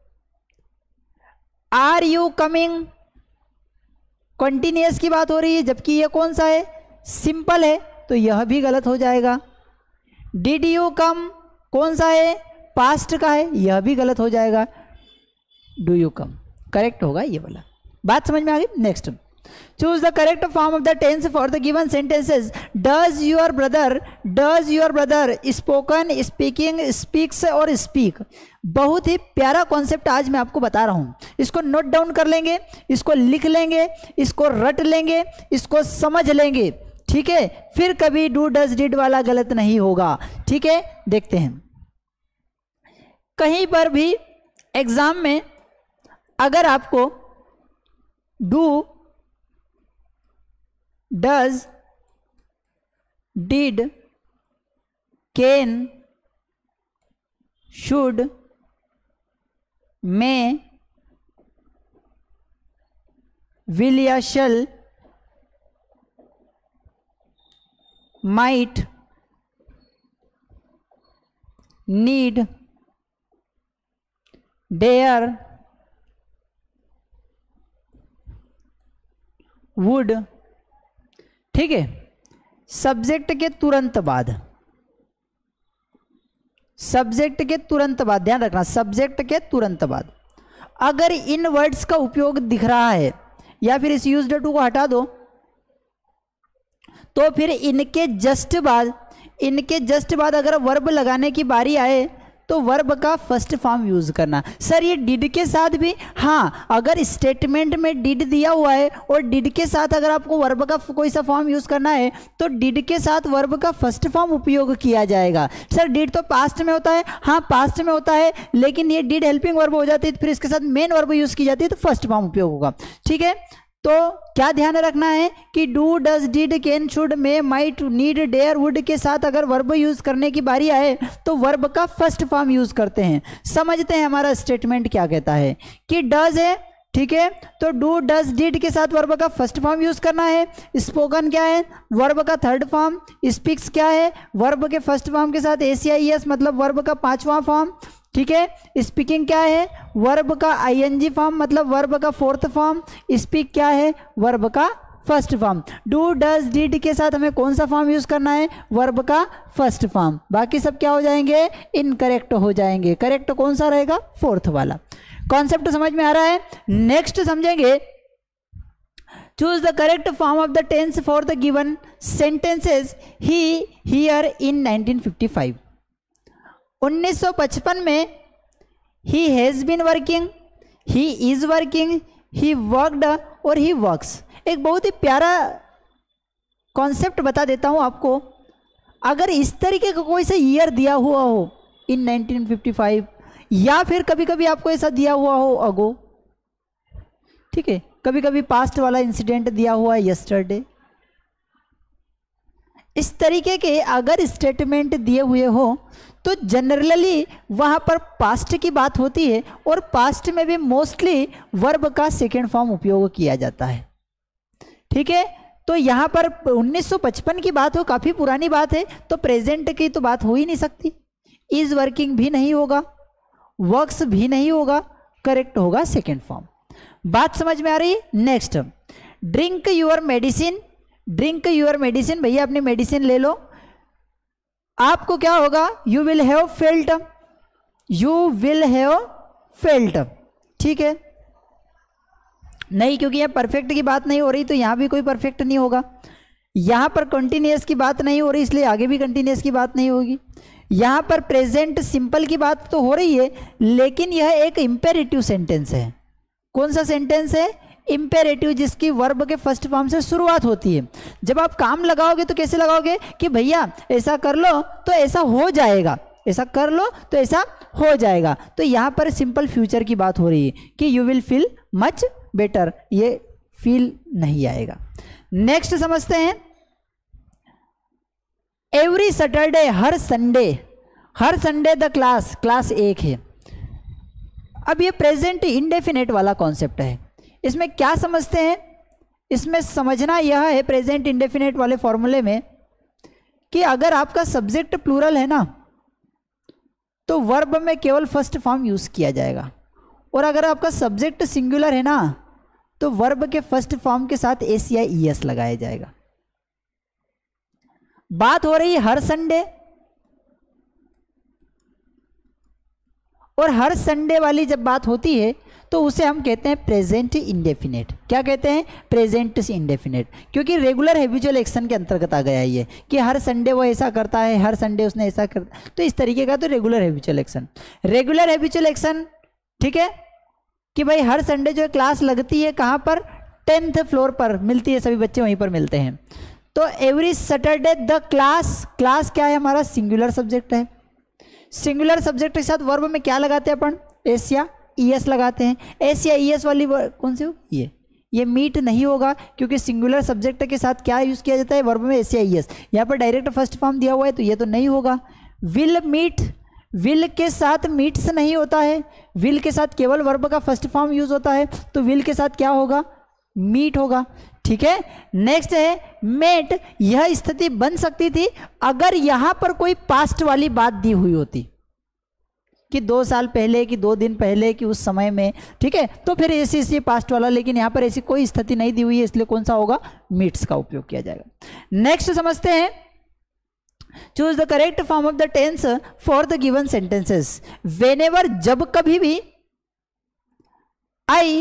आर यू कमिंग कंटिन्यूअस की बात हो रही है, जबकि यह कौन सा है? सिंपल है, तो यह भी गलत हो जाएगा। डिड यू कम कौन सा है? पास्ट का है, यह भी गलत हो जाएगा। डू यू कम करेक्ट होगा ये वाला। बात समझ में आ गई? Next, choose the correct form of the tense for the given sentences. Does your brother spoken, speaking, speaks और स्पीक। बहुत ही प्यारा कॉन्सेप्ट आज मैं आपको बता रहा हूं। इसको नोट डाउन कर लेंगे, इसको लिख लेंगे, इसको रट लेंगे, इसको समझ लेंगे। ठीक है, फिर कभी डू डज डिड वाला गलत नहीं होगा। ठीक है, देखते हैं। कहीं पर भी एग्जाम में अगर आपको do, does, did, can, should, may, will या shall, might, need, dare, would. ठीक है, सब्जेक्ट के तुरंत बाद, सब्जेक्ट के तुरंत बाद, ध्यान रखना, सब्जेक्ट के तुरंत बाद अगर इन वर्ड्स का उपयोग दिख रहा है, या फिर इस यूज्ड टू को हटा दो, तो फिर इनके जस्ट बाद अगर वर्ब लगाने की बारी आए तो वर्ब का फर्स्ट फॉर्म यूज करना। सर ये डिड के साथ भी, हाँ, अगर स्टेटमेंट में डिड दिया हुआ है और डिड के साथ अगर आपको वर्ब का कोई सा फॉर्म यूज करना है तो डिड के साथ वर्ब का फर्स्ट फॉर्म उपयोग किया जाएगा। सर डिड तो पास्ट में होता है, हाँ पास्ट में होता है, लेकिन ये डिड हेल्पिंग वर्ब हो जाती है, फिर इसके साथ मेन वर्ब यूज की जाती है तो फर्स्ट फॉर्म उपयोग होगा। ठीक है, तो क्या ध्यान रखना है कि do, does, did, can, should, may, might, need, dare, would के साथ अगर वर्ब यूज करने की बारी आए तो वर्ब का फर्स्ट फॉर्म यूज करते हैं। समझते हैं हमारा स्टेटमेंट क्या कहता है कि डज है, ठीक है, तो डू, डज, डिड के साथ वर्ब का फर्स्ट फॉर्म यूज करना है। स्पोकन क्या है, वर्ब का थर्ड फॉर्म। स्पीक्स क्या है, वर्ब के फर्स्ट फॉर्म के साथ एस मतलब वर्ब का पांचवा फॉर्म। ठीक है, स्पीकिंग क्या है, वर्ब का आईएनजी फॉर्म मतलब वर्ब का फोर्थ फॉर्म। स्पीक क्या है, वर्ब का first form. Do, does, did के साथ हमें कौन सा फॉर्म यूज करना है, वर्ब का फर्स्ट फॉर्म। बाकी सब क्या हो जाएंगे, इनकरेक्ट हो जाएंगे। करेक्ट कौन सा रहेगा, फोर्थ वाला। कॉन्सेप्ट समझ में आ रहा है। नेक्स्ट समझेंगे, choose the correct form of the tense for the given sentences he, here in 1955। 1955 में he has been working, he is working, he worked और ही वर्क्स। एक बहुत ही प्यारा कॉन्सेप्ट बता देता हूं आपको। अगर इस तरीके का कोई सा ईयर दिया हुआ हो इन 1955, या फिर कभी कभी आपको ऐसा दिया हुआ हो अगो, ठीक है, कभी कभी पास्ट वाला इंसिडेंट दिया हुआ है यस्टरडे, इस तरीके के अगर स्टेटमेंट दिए हुए हो तो जनरली वहाँ पर पास्ट की बात होती है, और पास्ट में भी मोस्टली वर्ब का सेकेंड फॉर्म उपयोग किया जाता है। ठीक है, तो यहाँ पर 1955 की बात हो, काफ़ी पुरानी बात है, तो प्रेजेंट की तो बात हो ही नहीं सकती। इज वर्किंग भी नहीं होगा, वर्क्स भी नहीं होगा, करेक्ट होगा सेकेंड फॉर्म। बात समझ में आ रही है। Next, drink your medicine, drink your medicine, भैया अपनी मेडिसिन ले लो। आपको क्या होगा, you will have felt, you will have felt. ठीक है, नहीं, क्योंकि यह परफेक्ट की बात नहीं हो रही तो यहां भी कोई परफेक्ट नहीं होगा। यहां पर कंटिन्यूअस की बात नहीं हो रही इसलिए आगे भी कंटिन्यूअस की बात नहीं होगी। यहां पर प्रेजेंट सिंपल की बात तो हो रही है, लेकिन यह एक इंपेरेटिव सेंटेंस है। कौन सा सेंटेंस है, इंपेरेटिव, जिसकी वर्ब के फर्स्ट फॉर्म से शुरुआत होती है। जब आप काम लगाओगे तो कैसे लगाओगे कि भैया ऐसा कर लो तो ऐसा हो जाएगा, ऐसा कर लो तो ऐसा हो जाएगा। तो यहाँ पर सिंपल फ्यूचर की बात हो रही है कि you will feel much better, ये फील नहीं आएगा। नेक्स्ट समझते हैं, एवरी सैटरडे, हर संडे, हर संडे द क्लास, क्लास एक है। अब ये प्रेजेंट इंडेफिनेट वाला कॉन्सेप्ट है। इसमें क्या समझते हैं, इसमें समझना यह है प्रेजेंट इंडेफिनेट वाले फॉर्मूले में कि अगर आपका सब्जेक्ट प्लूरल है ना तो वर्ब में केवल फर्स्ट फॉर्म यूज किया जाएगा, और अगर आपका सब्जेक्ट सिंगुलर है ना तो वर्ब के फर्स्ट फॉर्म के साथ एस या ईएस लगाया जाएगा। बात हो रही है हर संडे, और हर संडे वाली जब बात होती है तो उसे हम कहते हैं प्रेजेंट इंडेफिनेट। क्या कहते हैं, प्रेजेंट इंडेफिनेट, क्योंकि रेगुलर हैबिचुअल एक्शन के अंतर्गत आ गया ये कि हर संडे वो ऐसा करता है, हर संडे उसने ऐसा करता, तो इस तरीके का तो regular habitual action. Regular habitual action, ठीक है, कि भाई हर संडे जो क्लास लगती है कहाँ पर, 10th फ्लोर पर मिलती है, सभी बच्चे वहीं पर मिलते हैं। तो every Saturday the class, class क्या है हमारा, सिंगुलर सब्जेक्ट है। सिंगुलर सब्जेक्ट के साथ वर्ब में क्या लगाते हैं अपन, एस या ईएस लगाते हैं। एस या ईएस वाली कौन सी हो, ये मीट नहीं होगा, क्योंकि सिंगुलर सब्जेक्ट के साथ क्या यूज़ किया जाता है वर्ब में, एस। यहाँ पर डायरेक्ट फर्स्ट फॉर्म दिया हुआ है तो ये तो नहीं होगा। विल मीट, विल के साथ मीट्स नहीं होता है, विल के साथ केवल वर्ब का फर्स्ट फॉर्म यूज होता है, तो विल के साथ क्या होगा, मीट होगा। ठीक है, नेक्स्ट है मेट। यह स्थिति बन सकती थी अगर यहां पर कोई पास्ट वाली बात दी हुई होती कि 2 साल पहले, कि 2 दिन पहले, कि उस समय में, ठीक है, तो फिर ऐसी पास्ट वाला, लेकिन यहां पर ऐसी कोई स्थिति नहीं दी हुई है, इसलिए कौन सा होगा, मीट्स का उपयोग किया जाएगा। नेक्स्ट समझते हैं, choose the correct form of the tense for the given sentences. Whenever, जब कभी भी, आई,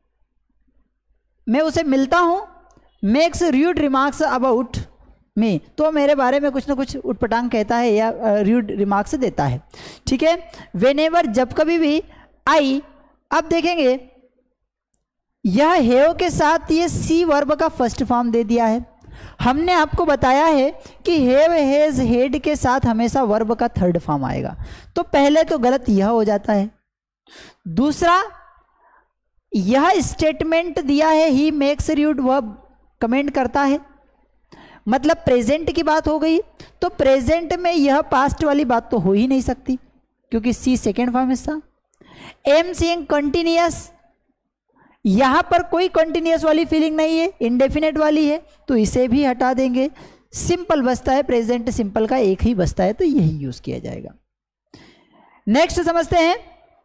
मैं उसे मिलता हूं, makes rude remarks about me, तो मेरे बारे में कुछ ना कुछ उटपटांग कहता है या र्यूड रिमार्क्स देता है। ठीक है, वेनेवर, जब कभी भी, आई, अब देखेंगे यह हेव के साथ ये सी वर्ब का फर्स्ट फॉर्म दे दिया है। हमने आपको बताया है कि हैव, हैज, हेड के साथ हमेशा वर्ब का थर्ड फॉर्म आएगा, तो पहले तो गलत यह हो जाता है। दूसरा, यह स्टेटमेंट दिया है ही मेक्स र्यूड, वह कमेंट करता है, मतलब प्रेजेंट की बात हो गई, तो प्रेजेंट में यह पास्ट वाली बात तो हो ही नहीं सकती, क्योंकि सी सेकेंड फॉर्म हिस्सा। एम सीइंग कंटिन्यूअस, यहां पर कोई कंटिन्यूअस वाली फीलिंग नहीं है, इंडेफिनेट वाली है, तो इसे भी हटा देंगे। सिंपल बचता है, प्रेजेंट सिंपल का एक ही बचता है, तो यही यूज किया जाएगा। नेक्स्ट समझते हैं,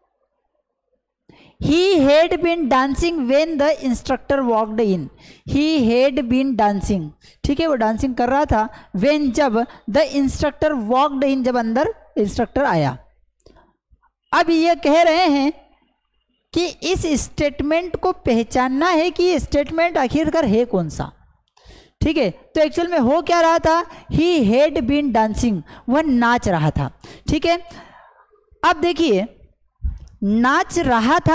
He had been dancing when the instructor walked in. He had been dancing, ठीक है, वो डांसिंग कर रहा था, when, जब, the instructor walked in, जब अंदर इंस्ट्रक्टर आया। अब ये कह रहे हैं कि इस स्टेटमेंट को पहचानना है कि ये स्टेटमेंट आखिरकार है कौन सा। ठीक है, तो एक्चुअल में हो क्या रहा था, He had been dancing, वह नाच रहा था। ठीक है, अब देखिए, नाच रहा था,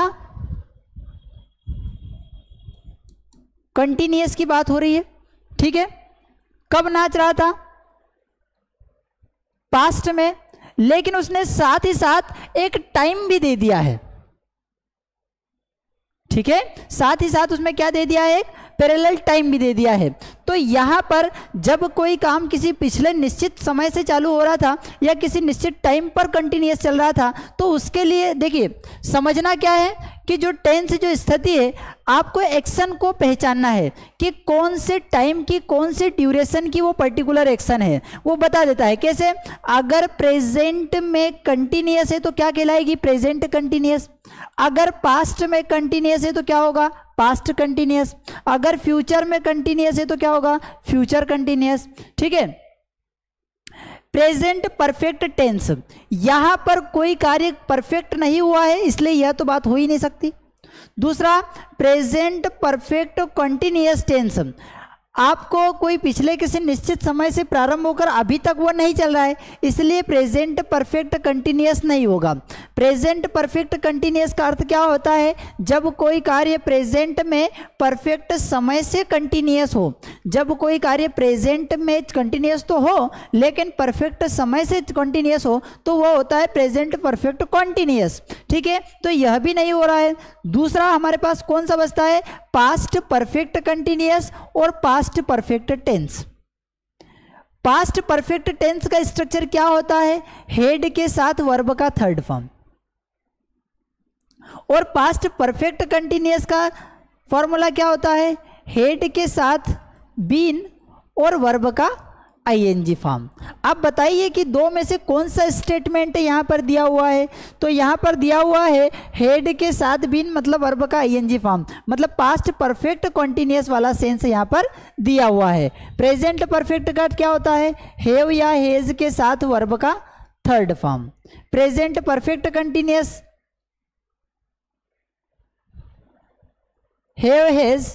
कंटिन्यूअस की बात हो रही है। ठीक है, कब नाच रहा था, पास्ट में, लेकिन उसने साथ ही साथ एक टाइम भी दे दिया है। ठीक है, साथ ही साथ उसमें क्या दे दिया है, एक पैरेलल टाइम भी दे दिया है। तो यहां पर जब कोई काम किसी पिछले निश्चित समय से चालू हो रहा था या किसी निश्चित टाइम पर कंटिन्यूअस चल रहा था, तो उसके लिए देखिए समझना क्या है कि जो टेंस, जो स्थिति है, आपको एक्शन को पहचानना है कि कौन से टाइम की, कौन से ड्यूरेशन की वो पर्टिकुलर एक्शन है, वो बता देता है। कैसे, अगर प्रेजेंट में कंटिन्यूअस है तो क्या कहलाएगी, प्रेजेंट कंटिन्यूअस। अगर पास्ट में कंटिन्यूअस है तो क्या होगा, पास्ट कंटिन्यूअस। अगर फ्यूचर में कंटिन्यूअस है तो क्या होगा, फ्यूचर कंटिन्यूअस। ठीक है, प्रेजेंट परफेक्ट टेंस, यहां पर कोई कार्य परफेक्ट नहीं हुआ है, इसलिए यह तो बात हो ही नहीं सकती। दूसरा, प्रेजेंट परफेक्ट कंटिन्यूअस टेंस, आपको कोई पिछले किसी निश्चित समय से प्रारंभ होकर अभी तक वो नहीं चल रहा है, इसलिए प्रेजेंट परफेक्ट कंटिन्यूअस नहीं होगा। प्रेजेंट परफेक्ट कंटिन्यूअस का अर्थ क्या होता है, जब कोई कार्य प्रेजेंट में परफेक्ट समय से कंटिन्यूअस हो। जब कोई कार्य प्रेजेंट में कंटिन्यूअस तो हो लेकिन परफेक्ट समय से कंटिन्यूअस हो, तो वो होता है प्रेजेंट परफेक्ट कंटिन्यूअस। ठीक है, तो यह भी नहीं हो रहा है। दूसरा हमारे पास कौन सा बचता है, पास्ट परफेक्ट कंटिन्यूअस और past perfect tense. Past perfect tense का स्ट्रक्चर क्या होता है, हेड के साथ वर्ब का थर्ड फॉर्म, और पास्ट परफेक्ट कंटिन्यूअस का फॉर्मूला क्या होता है, हेड के साथ बीन और वर्ब का आईएनजी फॉर्म। अब बताइए कि दो में से कौन सा स्टेटमेंट यहाँ पर दिया हुआ है, तो यहाँ पर दिया हुआ है हेड के साथ बीन मतलब वर्ब का आईएनजी फॉर्म, मतलब पास्ट परफेक्ट कंटिन्यूअस वाला सेंस यहाँ पर दिया हुआ है। प्रेजेंट परफेक्ट का क्या होता है, हैव या हैज के साथ वर्ब का third form. Present perfect continuous have has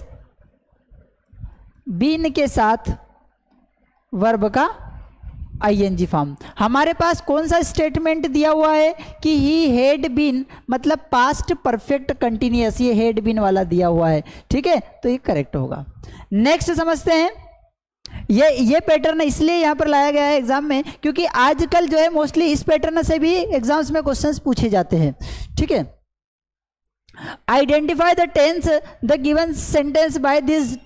been के साथ वर्ब का आईएनजी फॉर्म। हमारे पास कौन सा स्टेटमेंट दिया हुआ है कि ही हैड बीन मतलब पास्ट परफेक्ट कंटिन्यूअस, ये हैड बीन वाला दिया हुआ है। ठीक है, तो ये करेक्ट होगा। नेक्स्ट समझते हैं, ये पैटर्न इसलिए यहाँ पर लाया गया है एग्जाम में क्योंकि आजकल जो है मोस्टली इस पैटर्न से भी एग्जाम्स में क्वेश्चंस पूछे जाते हैं। ठीक है, identify the tense the given sentence by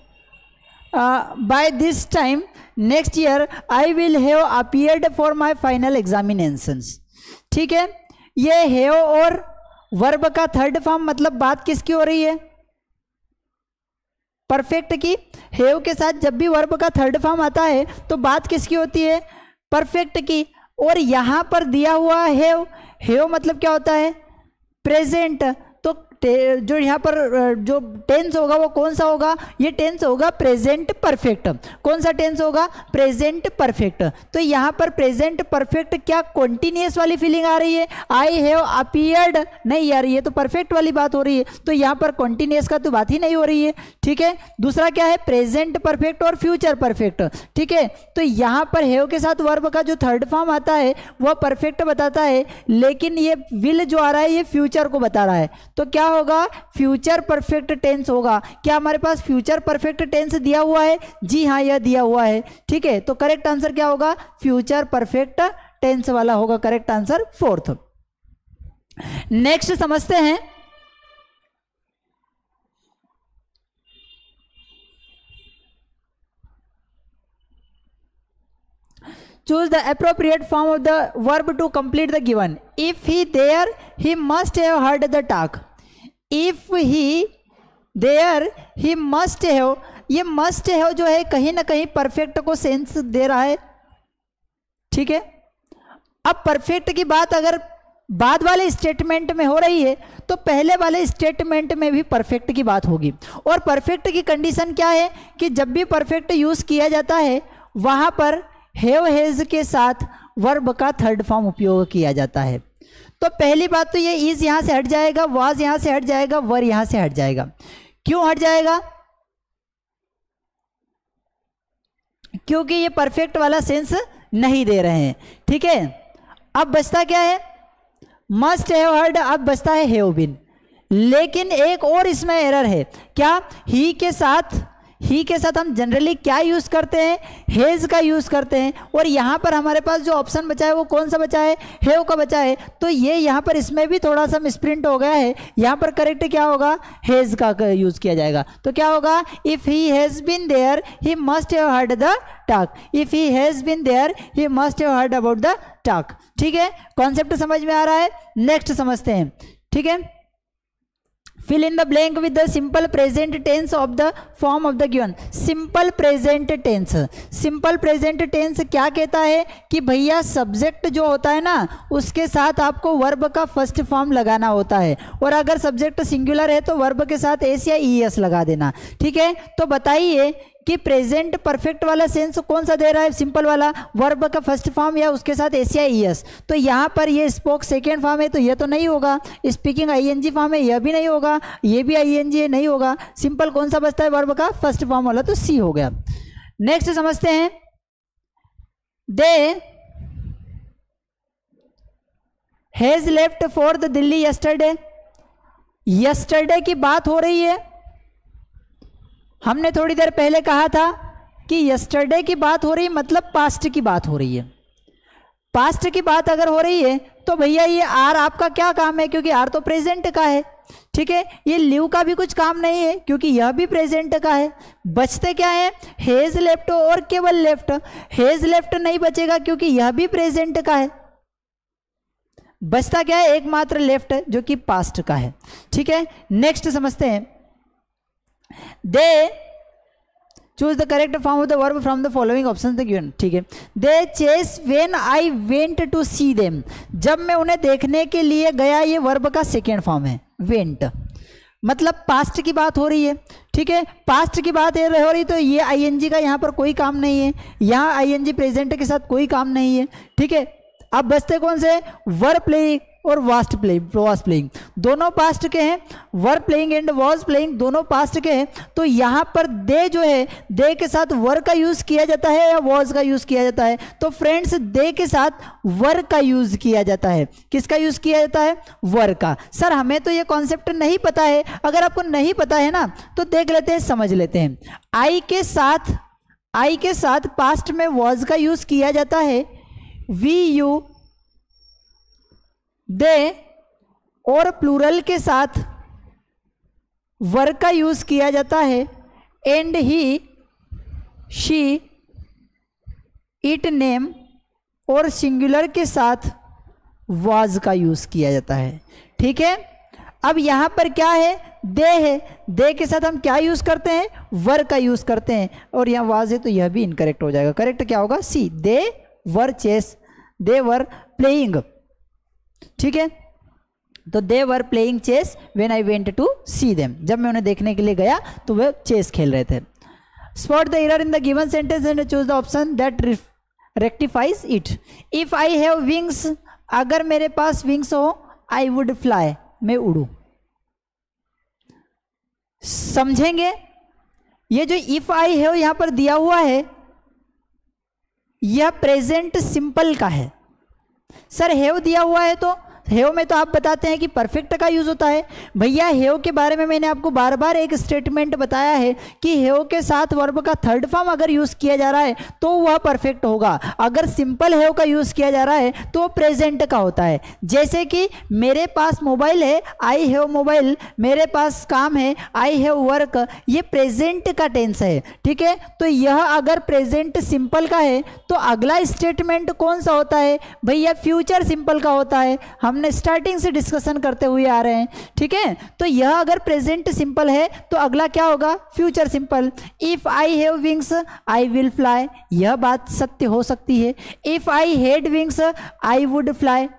this time next year I will have appeared for my final examinations. ठीक है, ये हैव और वर्ब का थर्ड फॉर्म, मतलब बात किसकी हो रही है? परफेक्ट की। हैव के साथ जब भी वर्ब का थर्ड फॉर्म आता है तो बात किसकी होती है? परफेक्ट की। और यहां पर दिया हुआ हैव मतलब क्या होता है? प्रेजेंट। तो जो यहाँ पर जो टेंस होगा वो कौन सा होगा? ये टेंस होगा प्रेजेंट परफेक्ट। कौन सा टेंस होगा? Present perfect. तो यहाँ पर प्रेजेंट परफेक्ट क्या कॉन्टिन्यूअस वाली फीलिंग आ रही है? आई हैव अपीयर्ड नहीं आ रही है, तो परफेक्ट वाली बात हो रही है। तो यहाँ पर कॉन्टिन्यूअस का तो बात ही नहीं हो रही है। ठीक है, दूसरा क्या है? प्रेजेंट परफेक्ट और फ्यूचर परफेक्ट। ठीक है, तो यहाँ पर हैव के साथ वर्ब का जो थर्ड फॉर्म आता है वह परफेक्ट बताता है, लेकिन ये विल जो आ रहा है ये फ्यूचर को बता रहा है। तो क्या होगा? फ्यूचर परफेक्ट टेंस होगा। क्या हमारे पास फ्यूचर परफेक्ट टेंस दिया हुआ है? जी हाँ, यह दिया हुआ है। ठीक है, तो करेक्ट आंसर क्या होगा? फ्यूचर परफेक्ट टेंस वाला होगा करेक्ट आंसर, फोर्थ। नेक्स्ट समझते हैं। Choose the appropriate form of the verb to complete the given. If he there, he must have heard the talk. If he there, he must have, ये must have जो है कहीं ना कहीं परफेक्ट को सेंस दे रहा है। ठीक है, अब परफेक्ट की बात अगर बाद वाले स्टेटमेंट में हो रही है तो पहले वाले स्टेटमेंट में भी परफेक्ट की बात होगी। और परफेक्ट की कंडीशन क्या है कि जब भी परफेक्ट यूज किया जाता है वहां पर हैव हैज के साथ वर्ब का थर्ड फॉर्म उपयोग किया जाता है। तो पहली बात तो ये इज यहां से हट जाएगा, वाज यहां से हट जाएगा, वर यहां से हट जाएगा। क्यों हट जाएगा? क्योंकि ये परफेक्ट वाला सेंस नहीं दे रहे हैं। ठीक है, अब बचता क्या है? मस्ट हैव हर्ड, अब बचता है हैव बीन। लेकिन एक और इसमें एरर है। क्या? ही के साथ हम जनरली क्या यूज करते हैं? हैज का यूज करते हैं। और यहां पर हमारे पास जो ऑप्शन बचा है वो कौन सा बचा है? हैव का बचा है। तो ये यहां पर इसमें भी थोड़ा सा मिसप्रिंट हो गया है। यहां पर करेक्ट क्या होगा? हैज का यूज किया जाएगा। तो क्या होगा? If he has been there he must have heard the talk. If he has been there he must have heard about the talk. ठीक है, कॉन्सेप्ट समझ में आ रहा है? नेक्स्ट समझते हैं। ठीक है, fill in the blank with the simple present tense of the form of the given. simple present tense, simple present tense क्या कहता है कि भैया सब्जेक्ट जो होता है ना उसके साथ आपको वर्ब का फर्स्ट फॉर्म लगाना होता है। और अगर सब्जेक्ट सिंगुलर है तो वर्ब के साथ एस या ईएस लगा देना। ठीक है, तो बताइए कि प्रेजेंट परफेक्ट वाला सेंस कौन सा दे रहा है? सिंपल वाला, वर्ब का फर्स्ट फॉर्म या उसके साथ एस या ईएस। तो यहाँ पर ये स्पोक सेकेंड फॉर्म है तो ये तो नहीं होगा। स्पीकिंग आईएनजी फॉर्म है, यह भी नहीं होगा। ये भी आईएनजी है, नहीं होगा। सिंपल कौन सा बचता है वर्ब का? फर्स्ट फॉर्म वाला, तो सी हो गया। नेक्स्ट समझते हैं। They has left for the Delhi yesterday. Yesterday की बात हो रही है। हमने थोड़ी देर पहले कहा था कि यस्टरडे की बात हो रही है मतलब पास्ट की बात हो रही है। पास्ट की बात अगर हो रही है तो भैया ये आर आपका क्या काम है? क्योंकि आर तो प्रेजेंट का है। ठीक है, ये लिव का भी कुछ काम नहीं है क्योंकि यह भी प्रेजेंट का है। बचते क्या है? हैज लेफ्ट और केवल लेफ्ट। हैज लेफ्ट नहीं बचेगा क्योंकि यह भी प्रेजेंट का है। बचता क्या है? एकमात्र लेफ्ट जो कि पास्ट का है। ठीक है, नेक्स्ट समझते हैं। They choose the correct form of the verb from the following option given. ठीक है, they chess when I went to see them. जब मैं उन्हें देखने के लिए गया, ये वर्ब का सेकेंड फॉर्म है वेंट, मतलब पास्ट की बात हो रही है। ठीक है, पास्ट की बात हो रही तो ये आईएनजी का यहाँ पर कोई काम नहीं है। यहाँ आईएनजी प्रेजेंट के साथ कोई काम नहीं है। ठीक है, अब बचते कौन से? वर प्लेइंग और वास्ट प्लेइंग दोनों पास्ट के हैं। Were playing and was playing दोनों पास्ट के हैं। तो यहाँ पर दे जो है, दे के साथ वर का यूज किया जाता है या वॉज का यूज किया जाता है? तो फ्रेंड्स दे के साथ वर का यूज किया जाता है। किसका यूज किया जाता है? वर का। सर हमें तो ये कॉन्सेप्ट नहीं पता है। अगर आपको नहीं पता है ना तो देख लेते हैं, समझ लेते हैं। आई के साथ पास्ट में वॉज का यूज किया जाता है। वी यू दे, और प्लूरल के साथ वर्ब का यूज किया जाता है and he she it name और सिंगुलर के साथ वाज का यूज किया जाता है। ठीक है, अब यहां पर क्या है, दे है, दे के साथ हम क्या यूज करते हैं, वर का यूज करते हैं, और यहाँ वाज है तो यह भी इनकरेक्ट हो जाएगा। करेक्ट क्या होगा, सी, दे वर चेस, दे वर प्लेइंग। ठीक है, तो they were playing chess when I went to see them, जब मैं उन्हें देखने के लिए गया तो वे चेस खेल रहे थे। Spot the error in the given sentence and choose the option that rectifies it. If I have wings, अगर मेरे पास विंग्स हो, आई वुड फ्लाई, मैं उड़ू। समझेंगे, ये जो इफ आई हैव यहां पर दिया हुआ है यह प्रेजेंट सिंपल का है। सर हैव दिया हुआ है तो हेव में तो आप बताते हैं कि परफेक्ट का यूज होता है। भैया हेव के बारे में मैंने आपको बार बार एक स्टेटमेंट बताया है कि हेव के साथ वर्ब का थर्ड फॉर्म अगर यूज किया जा रहा है तो वह परफेक्ट होगा। अगर सिंपल हेव का यूज किया जा रहा है तो वो प्रेजेंट का होता है। जैसे कि मेरे पास मोबाइल है, आई हैव मोबाइल, मेरे पास काम है, आई हैव वर्क, ये प्रेजेंट का टेंस है। ठीक है, तो यह अगर प्रेजेंट सिंपल का है तो अगला स्टेटमेंट कौन सा होता है भैया, फ्यूचर सिंपल का होता है। हमने स्टार्टिंग से डिस्कशन करते हुए आ रहे हैं। ठीक है, तो यह अगर प्रेजेंट सिंपल है तो अगला क्या होगा, future simple. If I have wings I will fly, यह बात सत्य हो सकती है। If I had wings I would fly.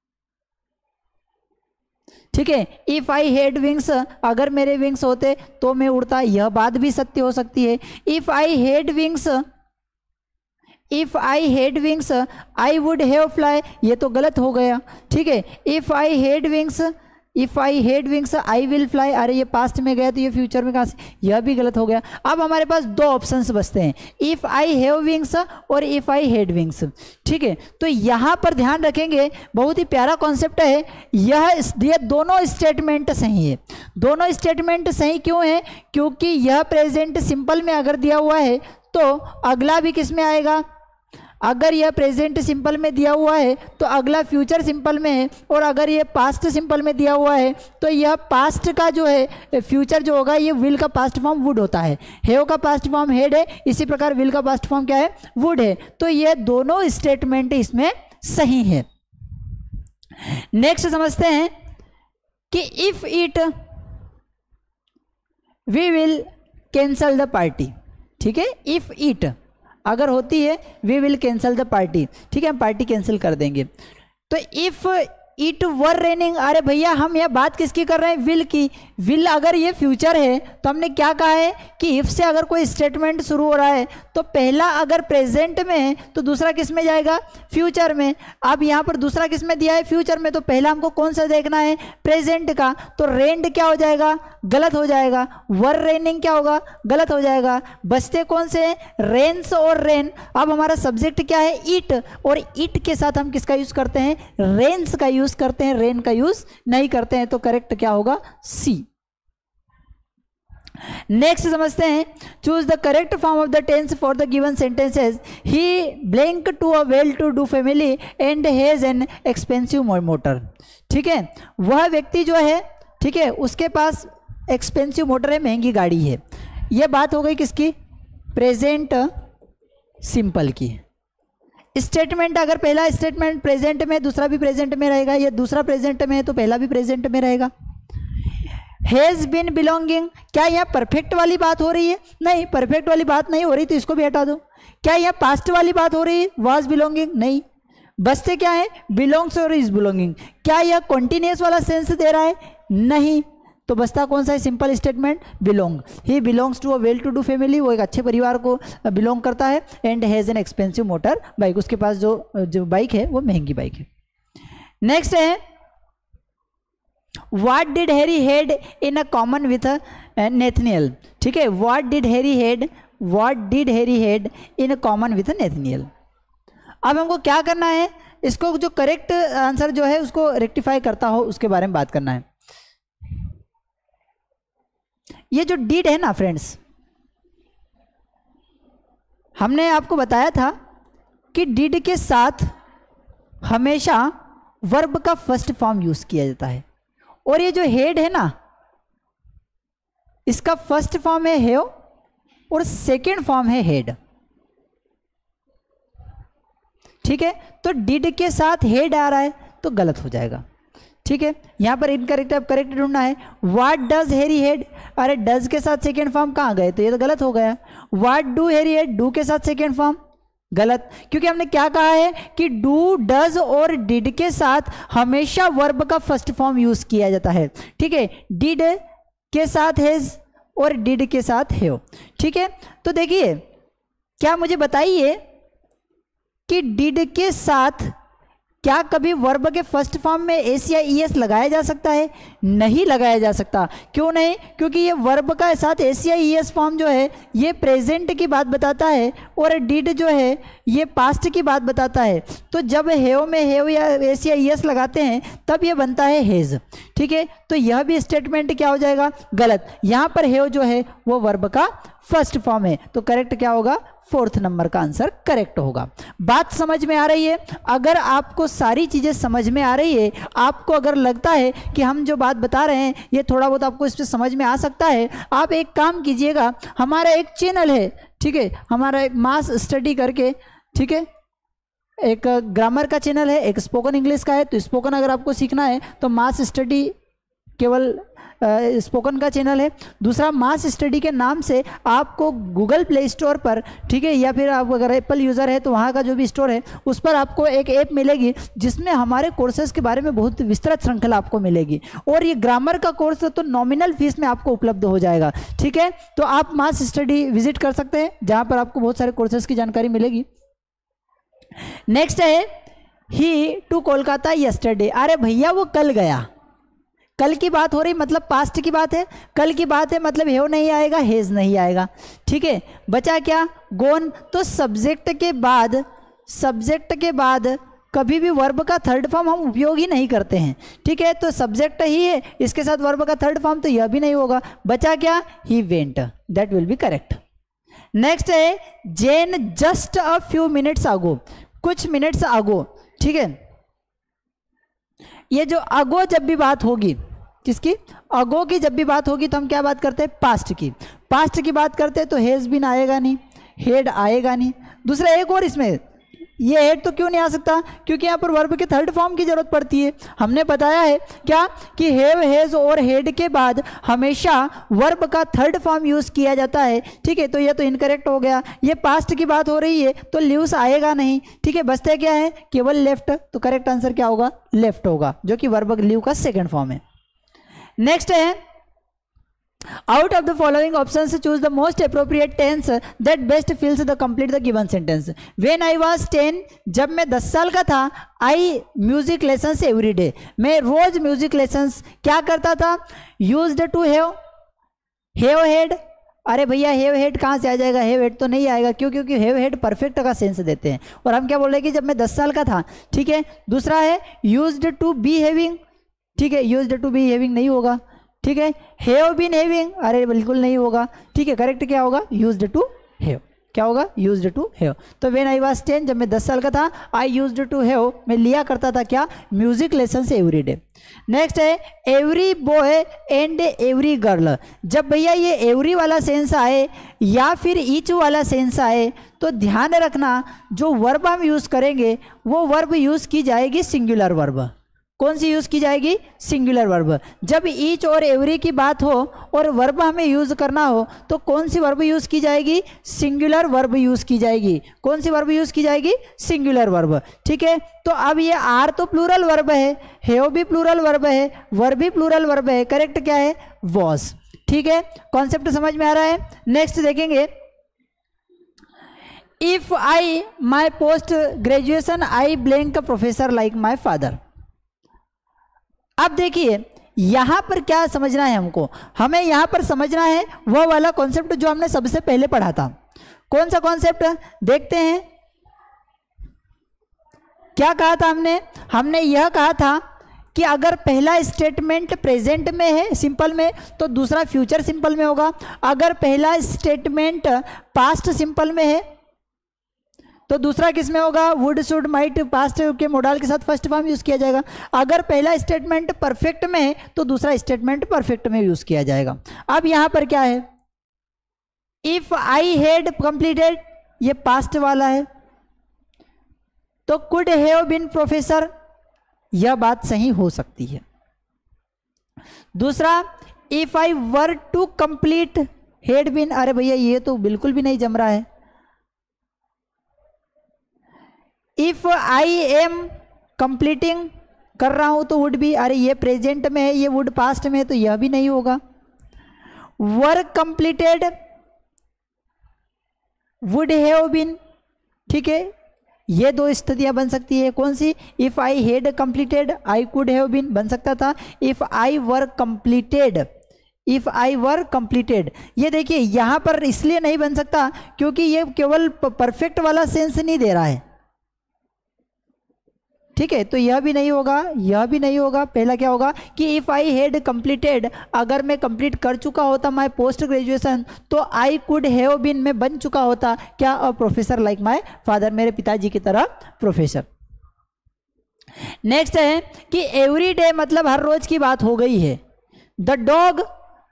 ठीक है, इफ आई हैड विंग्स, अगर मेरे विंग्स होते तो मैं उड़ता, यह बात भी सत्य हो सकती है। If I had wings, if I had wings I would have fly, ये तो गलत हो गया। ठीक है, if I had wings, if I had wings I will fly, अरे ये पास्ट में गया तो ये फ्यूचर में कहाँ से, यह भी गलत हो गया। अब हमारे पास दो ऑप्शंस बचते हैं, इफ आई हैव विंग्स और इफ आई हैड विंग्स। ठीक है, तो यहाँ पर ध्यान रखेंगे, बहुत ही प्यारा कॉन्सेप्ट है। यह दोनों स्टेटमेंट सही है। दोनों स्टेटमेंट सही क्यों है, क्योंकि यह प्रेजेंट सिंपल में अगर दिया हुआ है तो अगला भी किस में आएगा, अगर यह प्रेजेंट सिंपल में दिया हुआ है तो अगला फ्यूचर सिंपल में है, और अगर यह पास्ट सिंपल में दिया हुआ है तो यह पास्ट का जो है फ्यूचर जो होगा ये विल का पास्ट फॉर्म वुड होता है। हैव का पास्ट फॉर्म हैड है, इसी प्रकार विल का पास्ट फॉर्म क्या है, वुड है। तो ये दोनों स्टेटमेंट इसमें सही है। नेक्स्ट समझते हैं कि if it we will cancel the party. ठीक है, इफ इट अगर होती है we will cancel the party. ठीक है, हम पार्टी कैंसिल कर देंगे। तो इफ इट वर रेनिंग, अरे भैया हम यह बात किसकी कर रहे हैं, विल की। विल अगर ये फ्यूचर है तो हमने क्या कहा है कि इफ से अगर कोई स्टेटमेंट शुरू हो रहा है तो पहला अगर प्रेजेंट में है तो दूसरा किस में जाएगा, फ्यूचर में। अब यहाँ पर दूसरा किस में दिया है, फ्यूचर में, तो पहला हमको कौन सा देखना है, प्रेजेंट का। तो रेंड क्या हो जाएगा, गलत हो जाएगा। वर रेनिंग क्या होगा, गलत हो जाएगा। बचते कौन से, रेन्स और रेन। अब हमारा सब्जेक्ट क्या है, ईट, और ईट के साथ हम किसका यूज करते हैं, रेन्स का यूज करते हैं, रेन का यूज नहीं करते हैं। तो करेक्ट क्या होगा, सी। नेक्स्ट समझते हैं, choose the correct form of the tense for the given sentences. He blank to a well to do family and has an expensive motor. ठीक है, वह व्यक्ति जो है, ठीक है, उसके पास एक्सपेंसिव मोटर है, महंगी गाड़ी है। यह बात हो गई किसकी, प्रेजेंट सिंपल की। स्टेटमेंट अगर पहला स्टेटमेंट प्रेजेंट में, दूसरा भी प्रेजेंट में रहेगा, या दूसरा प्रेजेंट में है तो पहला भी प्रेजेंट में रहेगा। हैज बीन बिलोंगिंग, क्या यहाँ परफेक्ट वाली बात हो रही है, नहीं परफेक्ट वाली बात नहीं हो रही, तो इसको भी हटा दो। क्या यहाँ पास्ट वाली बात हो रही है, वाज बिलोंगिंग, नहीं। बचते क्या है, बिलोंग्स और इज बिलोंगिंग। क्या यह कॉन्टिन्यूस वाला सेंस दे रहा है, नहीं। तो बचता कौन सा है, simple statement, belong. He belongs to a well to do family, वो एक अच्छे परिवार को बिलोंग करता है। And has an expensive motor bike, उसके पास जो बाइक है वो महंगी बाइक है। नेक्स्ट है, what did Harry had in a common with Nathaniel. ठीक है, what did Harry had in a common with Nathaniel. अब हमको क्या करना है, इसको जो करेक्ट आंसर जो है उसको रेक्टिफाई करता हो उसके बारे में बात करना है। ये जो डिड है ना फ्रेंड्स, हमने आपको बताया था कि डिड के साथ हमेशा वर्ब का फर्स्ट फॉर्म यूज किया जाता है। और ये जो हेड है ना, इसका फर्स्ट फॉर्म है हैव और सेकेंड फॉर्म है हेड। ठीक है, तो डिड के साथ हेड आ रहा है तो गलत हो जाएगा। ठीक है, यहां पर इनकरेक्ट है, अब करेक्ट ढूंढना है। व्हाट डज हैरी हेड, अरे डज के साथ सेकेंड फॉर्म कहाँ गए, तो ये तो गलत हो गया। What do Harry had, do के साथ सेकेंड फॉर्म गलत, क्योंकि हमने क्या कहा है कि डू, डज और डिड के साथ हमेशा वर्ब का फर्स्ट फॉर्म यूज किया जाता है। ठीक है, डिड के साथ हैज और डिड के साथ हैव। ठीक है, तो देखिए क्या मुझे बताइए कि डिड के साथ क्या कभी वर्ब के फर्स्ट फॉर्म में एस या ईएस लगाया जा सकता है? नहीं लगाया जा सकता। क्यों नहीं? क्योंकि ये वर्ब का साथ एस या ईएस फॉर्म जो है ये प्रेजेंट की बात बताता है और डिड जो है ये पास्ट की बात बताता है। तो जब हैव में हैव या एस या ईएस लगाते हैं तब ये बनता है हैज। ठीक है, तो यह भी स्टेटमेंट क्या हो जाएगा? गलत। यहाँ पर हैव जो है वो वर्ब का फर्स्ट फॉर्म है, तो करेक्ट क्या होगा? फोर्थ नंबर का आंसर करेक्ट होगा। बात समझ में आ रही है? अगर आपको सारी चीजें समझ में आ रही है, आपको अगर लगता है कि हम जो बात बता रहे हैं ये थोड़ा बहुत आपको इस पर समझ में आ सकता है, आप एक काम कीजिएगा, हमारा एक चैनल है, ठीक है, हमारा एक मास स्टडी करके, ठीक है, एक ग्रामर का चैनल है, एक स्पोकन इंग्लिश का है। तो स्पोकन अगर आपको सीखना है तो मास स्टडी केवल स्पोकन का चैनल है। दूसरा मास स्टडी के नाम से आपको गूगल प्ले स्टोर पर, ठीक है, या फिर आप अगर एप्पल यूज़र है तो वहाँ का जो भी स्टोर है उस पर आपको एक ऐप मिलेगी जिसमें हमारे कोर्सेज के बारे में बहुत विस्तृत श्रृंखला आपको मिलेगी। और ये ग्रामर का कोर्स तो नॉमिनल फीस में आपको उपलब्ध हो जाएगा। ठीक है, तो आप मास स्टडी विजिट कर सकते हैं जहाँ पर आपको बहुत सारे कोर्सेज की जानकारी मिलेगी। नेक्स्ट है ही टू कोलकाता यस्टरडे। अरे भैया वो कल गया, कल की बात हो रही, मतलब पास्ट की बात है, कल की बात है, मतलब हैव नहीं आएगा, हैज नहीं आएगा। ठीक है, बचा क्या? गोन। तो सब्जेक्ट के बाद कभी भी वर्ब का थर्ड फॉर्म हम उपयोग ही नहीं करते हैं। ठीक है, तो सब्जेक्ट ही है, इसके साथ वर्ब का थर्ड फॉर्म, तो यह भी नहीं होगा। बचा क्या? He went, that will be correct. Next है Jane just a few minutes ago, कुछ मिनट्स अगो। ठीक है, ये जो अगो जब भी बात होगी, किसकी? अगो की जब भी बात होगी तो हम क्या बात करते हैं? पास्ट की। पास्ट की बात करते हैं तो हैज बीन आएगा नहीं, हेड आएगा नहीं। दूसरा एक और इसमें, ये हेड तो क्यों नहीं आ सकता? क्योंकि यहाँ पर वर्ब के थर्ड फॉर्म की जरूरत पड़ती है। हमने बताया है क्या कि हैव, हैज और हेड के बाद हमेशा वर्ब का थर्ड फॉर्म यूज किया जाता है। ठीक है, तो ये तो इनकरेक्ट हो गया। ये पास्ट की बात हो रही है तो लिव्स आएगा नहीं। ठीक है, बचते क्या है? केवल लेफ्ट। तो करेक्ट आंसर क्या होगा? लेफ्ट होगा, जो कि वर्ब लिव का सेकेंड फॉर्म है। नेक्स्ट है out of the following option से choose the most appropriate tense that best fills the complete the given sentence. When I was 10, जब मैं 10 साल का था, I music lessons every day, मैं रोज म्यूजिक लेसन्स क्या करता था? Used to have, have had. अरे भैया हैव हेड कहाँ से आ जाएगा? हैव हेड तो नहीं आएगा। क्यों? क्योंकि हैव हेड परफेक्ट का सेंस देते हैं, और हम क्या बोल रहे हैं कि जब मैं 10 साल का था। ठीक है, दूसरा है यूज्ड टू बी हैविंग। ठीक है, यूज्ड टू बी हैविंग नहीं होगा। ठीक है, हैव बीन हैविंग, अरे बिल्कुल नहीं होगा। ठीक है, करेक्ट क्या होगा? Used to have. क्या होगा? Used to have. तो व्हेन आई वाज 10, जब मैं 10 साल का था, आई यूज्ड टू हैव, मैं लिया करता था क्या? Music lessons every day. Next है every boy and every girl. जब भैया ये एवरी वाला सेंस आए या फिर ईच वाला सेंस आए तो ध्यान रखना जो वर्ब हम यूज करेंगे वो वर्ब यूज की जाएगी सिंगुलर वर्ब। कौन सी यूज की जाएगी? Singular verb. जब ईच और एवरी की बात हो और वर्ब हमें यूज करना हो तो कौन सी वर्ब यूज की जाएगी? सिंगुलर वर्ब यूज की जाएगी। कौन सी वर्ब यूज की जाएगी? Singular verb. ठीक है, तो अब ये आर तो प्लूरल वर्ब है, हैव भी प्लूरल वर्ब है, वर्ब भी प्लूरल वर्ब है। करेक्ट क्या है? वॉज। ठीक है, कॉन्सेप्ट समझ में आ रहा है? नेक्स्ट देखेंगे, if I my post graduation I blank professor like my father. अब देखिए यहां पर क्या समझना है हमको? हमें यहां पर समझना है वह वाला कॉन्सेप्ट जो हमने सबसे पहले पढ़ा था। कौन सा कॉन्सेप्ट? देखते हैं क्या कहा था हमने। हमने यह कहा था कि अगर पहला स्टेटमेंट प्रेजेंट में है सिंपल में तो दूसरा फ्यूचर सिंपल में होगा। अगर पहला स्टेटमेंट पास्ट सिंपल में है तो दूसरा किस में होगा, वुड शुड माइट पास्ट के मोडाल के साथ फर्स्ट फॉर्म यूज किया जाएगा। अगर पहला स्टेटमेंट परफेक्ट में है तो दूसरा स्टेटमेंट परफेक्ट में यूज किया जाएगा। अब यहां पर क्या है, इफ आई हैड कंप्लीटेड, ये पास्ट वाला है, तो कुड हैव बीन प्रोफेसर, यह बात सही हो सकती है। दूसरा, if I were to complete had been, अरे भैया ये तो बिल्कुल भी नहीं जम रहा है। इफ आई एम कंप्लीटिंग, कर रहा हूं तो वुड बी, अरे ये प्रेजेंट में है, ये वुड पास्ट में है, तो यह भी नहीं होगा। Work completed, would have been, ठीक है, ये दो स्थितियां बन सकती है। कौन सी, if I had completed I could have been बन सकता था, if I were completed, if I were completed, ये देखिए यहां पर इसलिए नहीं बन सकता क्योंकि ये केवल परफेक्ट वाला सेंस नहीं दे रहा है, ठीक है, तो यह भी नहीं होगा, यह भी नहीं होगा। पहला क्या होगा कि इफ आई हैड कंप्लीटेड, अगर मैं कंप्लीट कर चुका होता माय पोस्ट ग्रेजुएशन तो आई कुड हैव बीन, मैं बन चुका होता क्या, a professor like my father, मेरे पिताजी की तरह प्रोफेसर। नेक्स्ट है कि एवरी डे मतलब हर रोज की बात हो गई है। The dog,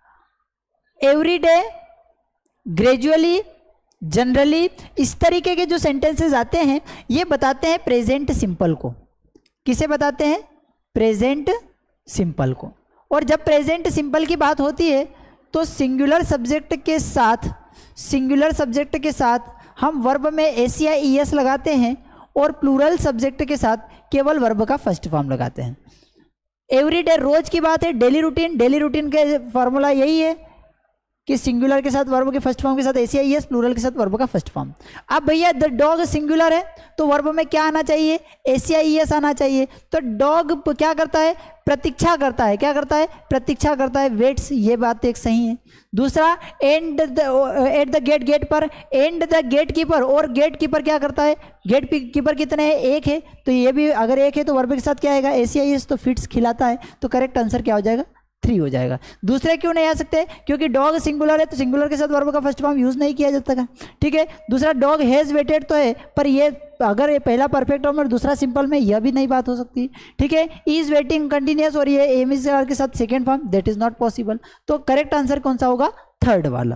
every day, gradually, generally, इस तरीके के जो सेंटेंसेस आते हैं ये बताते हैं प्रेजेंट सिंपल को। किसे बताते हैं, प्रेजेंट सिंपल को। और जब प्रेजेंट सिंपल की बात होती है तो सिंगुलर सब्जेक्ट के साथ, सिंगुलर सब्जेक्ट के साथ हम वर्ब में एस या ईएस लगाते हैं और प्लूरल सब्जेक्ट के साथ केवल वर्ब का फर्स्ट फॉर्म लगाते हैं। एवरीडे रोज की बात है, डेली रूटीन, डेली रूटीन के फॉर्मूला यही है कि सिंगुलर के साथ वर्ब के फर्स्ट फॉर्म के साथ एस या ईएस, प्लूरल के साथ वर्ब का फर्स्ट फॉर्म। अब भैया द डॉग सिंगुलर है तो वर्ब में क्या आना चाहिए, एस या ईएस आना चाहिए। तो डॉग क्या करता है, प्रतीक्षा करता है, क्या करता है, प्रतीक्षा करता है, वेट्स, ये बात एक सही है। दूसरा, and at the gate, gate पर, एंड द गेट कीपर, और गेट कीपर क्या करता है, गेट कीपर कितने हैं, एक है, तो ये भी अगर एक है तो वर्ब के साथ क्या आएगा, एस या ईएस, तो फिट्स खिलाता है, तो करेक्ट आंसर क्या हो जाएगा, 3 हो जाएगा। दूसरे क्यों नहीं आ सकते, क्योंकि डॉग सिंगुलर है तो सिंगुलर के साथ वर्ब का फर्स्ट फॉर्म यूज नहीं किया जाता है, ठीक है। दूसरा, डॉग हैज वेटेड तो है, पर ये अगर ये पहला परफेक्ट फॉर्म और दूसरा सिंपल में, यह भी नहीं बात हो सकती, ठीक है। इज वेटिंग कंटिन्यूअस और ये एम इज के साथ second form, that is not possible. तो करेक्ट आंसर कौन सा होगा, थर्ड वाला।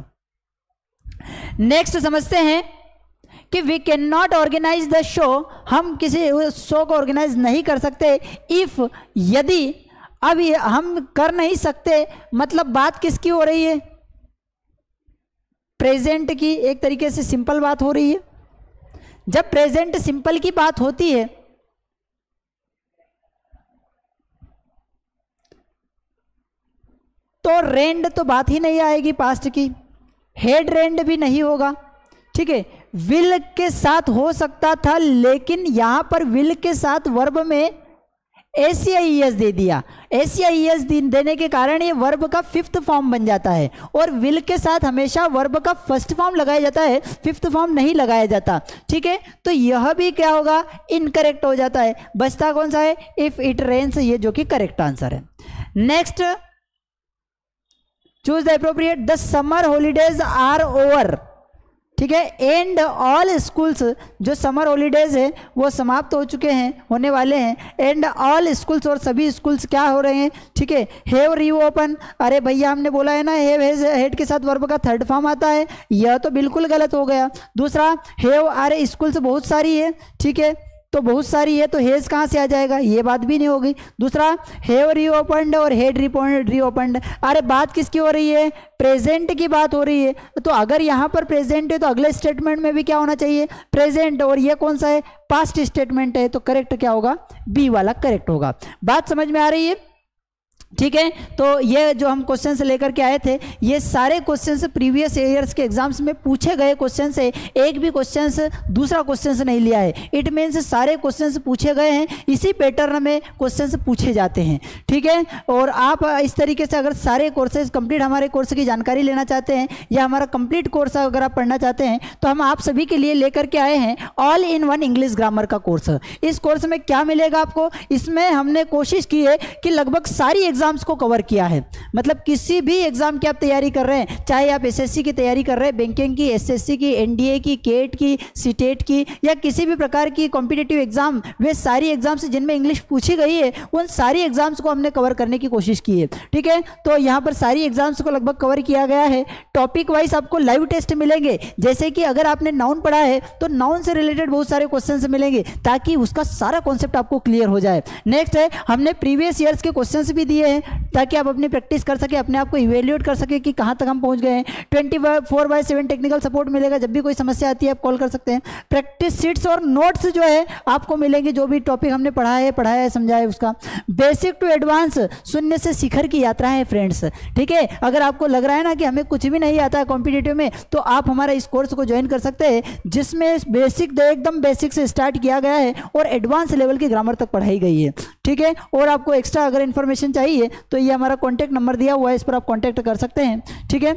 नेक्स्ट समझते हैं कि we can not organise the show, हम किसी शो को ऑर्गेनाइज नहीं कर सकते इफ, यदि, अब हम कर नहीं सकते मतलब बात किसकी हो रही है, प्रेजेंट की, एक तरीके से सिंपल बात हो रही है। जब प्रेजेंट सिंपल की बात होती है तो रेंड तो बात ही नहीं आएगी पास्ट की, हेड रेंड भी नहीं होगा, ठीक है। विल के साथ हो सकता था लेकिन यहां पर विल के साथ वर्ब में एस या ईएस दे दिया, एस या ईएस देने के कारण ये वर्ब का फिफ्थ फॉर्म बन जाता है, और विल के साथ हमेशा वर्ब का फर्स्ट फॉर्म लगाया जाता है, फिफ्थ फॉर्म नहीं लगाया जाता, ठीक है। तो यह भी क्या होगा, इनकरेक्ट हो जाता है। बचता कौन सा है, इफ इट रेन्स, ये जो कि करेक्ट आंसर है। Next, choose the appropriate, the summer holidays are over, ठीक है। एंड ऑल स्कूल्स, जो समर हॉलीडेज है वो समाप्त हो चुके हैं, होने वाले हैं। एंड ऑल स्कूल्स, और सभी स्कूल्स क्या हो रहे हैं, ठीक है। हैव रीओपन, अरे भैया हमने बोला है ना हैव हेड के साथ वर्ब का थर्ड फॉर्म आता है, यह तो बिल्कुल गलत हो गया। दूसरा, हैव, अरे स्कूल्स बहुत सारी है, ठीक है, तो बहुत सारी है तो हेज कहाँ से आ जाएगा, ये बात भी नहीं होगी। दूसरा, हैव रीओपन्ड और हेड रीओपन्ड, अरे बात किसकी हो रही है, प्रेजेंट की बात हो रही है। तो अगर यहाँ पर प्रेजेंट है तो अगले स्टेटमेंट में भी क्या होना चाहिए, प्रेजेंट, और ये कौन सा है, पास्ट स्टेटमेंट है, तो करेक्ट क्या होगा, बी वाला करेक्ट होगा। बात समझ में आ रही है, ठीक है। तो ये जो हम क्वेश्चंस लेकर के आए थे, ये सारे क्वेश्चंस प्रीवियस ईयर्स के एग्जाम्स में पूछे गए क्वेश्चन से, एक भी क्वेश्चंस दूसरा क्वेश्चंस नहीं लिया है। इट मीन्स सारे क्वेश्चंस पूछे गए हैं, इसी पैटर्न में क्वेश्चंस पूछे जाते हैं, ठीक है। और आप इस तरीके से अगर सारे कोर्सेज कंप्लीट, हमारे कोर्स की जानकारी लेना चाहते हैं या हमारा कंप्लीट कोर्स अगर आप पढ़ना चाहते हैं तो हम आप सभी के लिए लेकर के आए हैं all in one English grammar का कोर्स। इस कोर्स में क्या मिलेगा आपको, इसमें हमने कोशिश की है कि लगभग सारी एग्जाम्स को कवर किया है। मतलब किसी भी एग्जाम की आप तैयारी कर रहे हैं, चाहे आप एसएससी की तैयारी कर रहे हैं, बैंकिंग की, एसएससी की, एनडीए की, केट की, सीटेट की, या किसी भी प्रकार की कॉम्पिटिटिव एग्जाम, वे सारी एग्जाम्स जिनमें इंग्लिश पूछी गई है उन सारी एग्जाम्स को हमने कवर करने की कोशिश की है। ठीक है, तो यहाँ पर सारी एग्जाम्स को लगभग कवर किया गया है। टॉपिक वाइज आपको लाइव टेस्ट मिलेंगे, जैसे कि अगर आपने नाउन पढ़ा है तो नाउन से रिलेटेड बहुत सारे क्वेश्चंस मिलेंगे ताकि उसका सारा कॉन्सेप्ट आपको क्लियर हो जाए। नेक्स्ट है, हमने प्रीवियस ईयर्स के क्वेश्चंस भी दिए हैं ताकि आप अपनी प्रैक्टिस कर सके, अपने आप को इवेल्युएट कर सके कि कहां तक हम पहुंच गए हैं। 24/7 टेक्निकल सपोर्ट मिलेगा, जब भी कोई समस्या आती है आप कॉल कर सकते हैं। प्रैक्टिस शीट्स और नोट्स जो है आपको मिलेंगे, जो भी टॉपिक हमने पढ़ाया है समझाया है उसका। बेसिक टू एडवांस, शून्य से शिखर की यात्रा है फ्रेंड्स। ठीक है, अगर आपको लग रहा है ना कि हमें कुछ भी नहीं आता है कॉम्पिटिटिव में, तो आप हमारा इस कोर्स को ज्वाइन कर सकते हैं, जिसमें बेसिक एकदम बेसिक से स्टार्ट किया गया है और एडवांस लेवल की ग्रामर तक पढ़ाई गई है। ठीक है, और आपको एक्स्ट्रा अगर इन्फॉर्मेशन चाहिए तो ये हमारा कॉन्टैक्ट नंबर दिया हुआ है, इस पर आप कॉन्टैक्ट कर सकते हैं। ठीक है,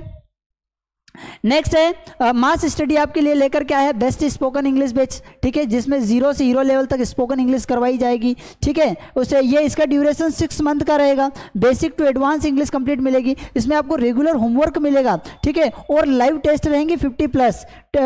नेक्स्ट है मास स्टडी आपके लिए लेकर के आया है बेस्ट स्पोकन इंग्लिश बैच। ठीक है, जिसमें 0 से हीरो लेवल तक स्पोकन इंग्लिश करवाई जाएगी। ठीक है, उससे ये इसका ड्यूरेशन 6 मंथ का रहेगा। Basic to advance English complete मिलेगी, इसमें आपको रेगुलर होमवर्क मिलेगा। ठीक है, और लाइव टेस्ट रहेंगे 50+,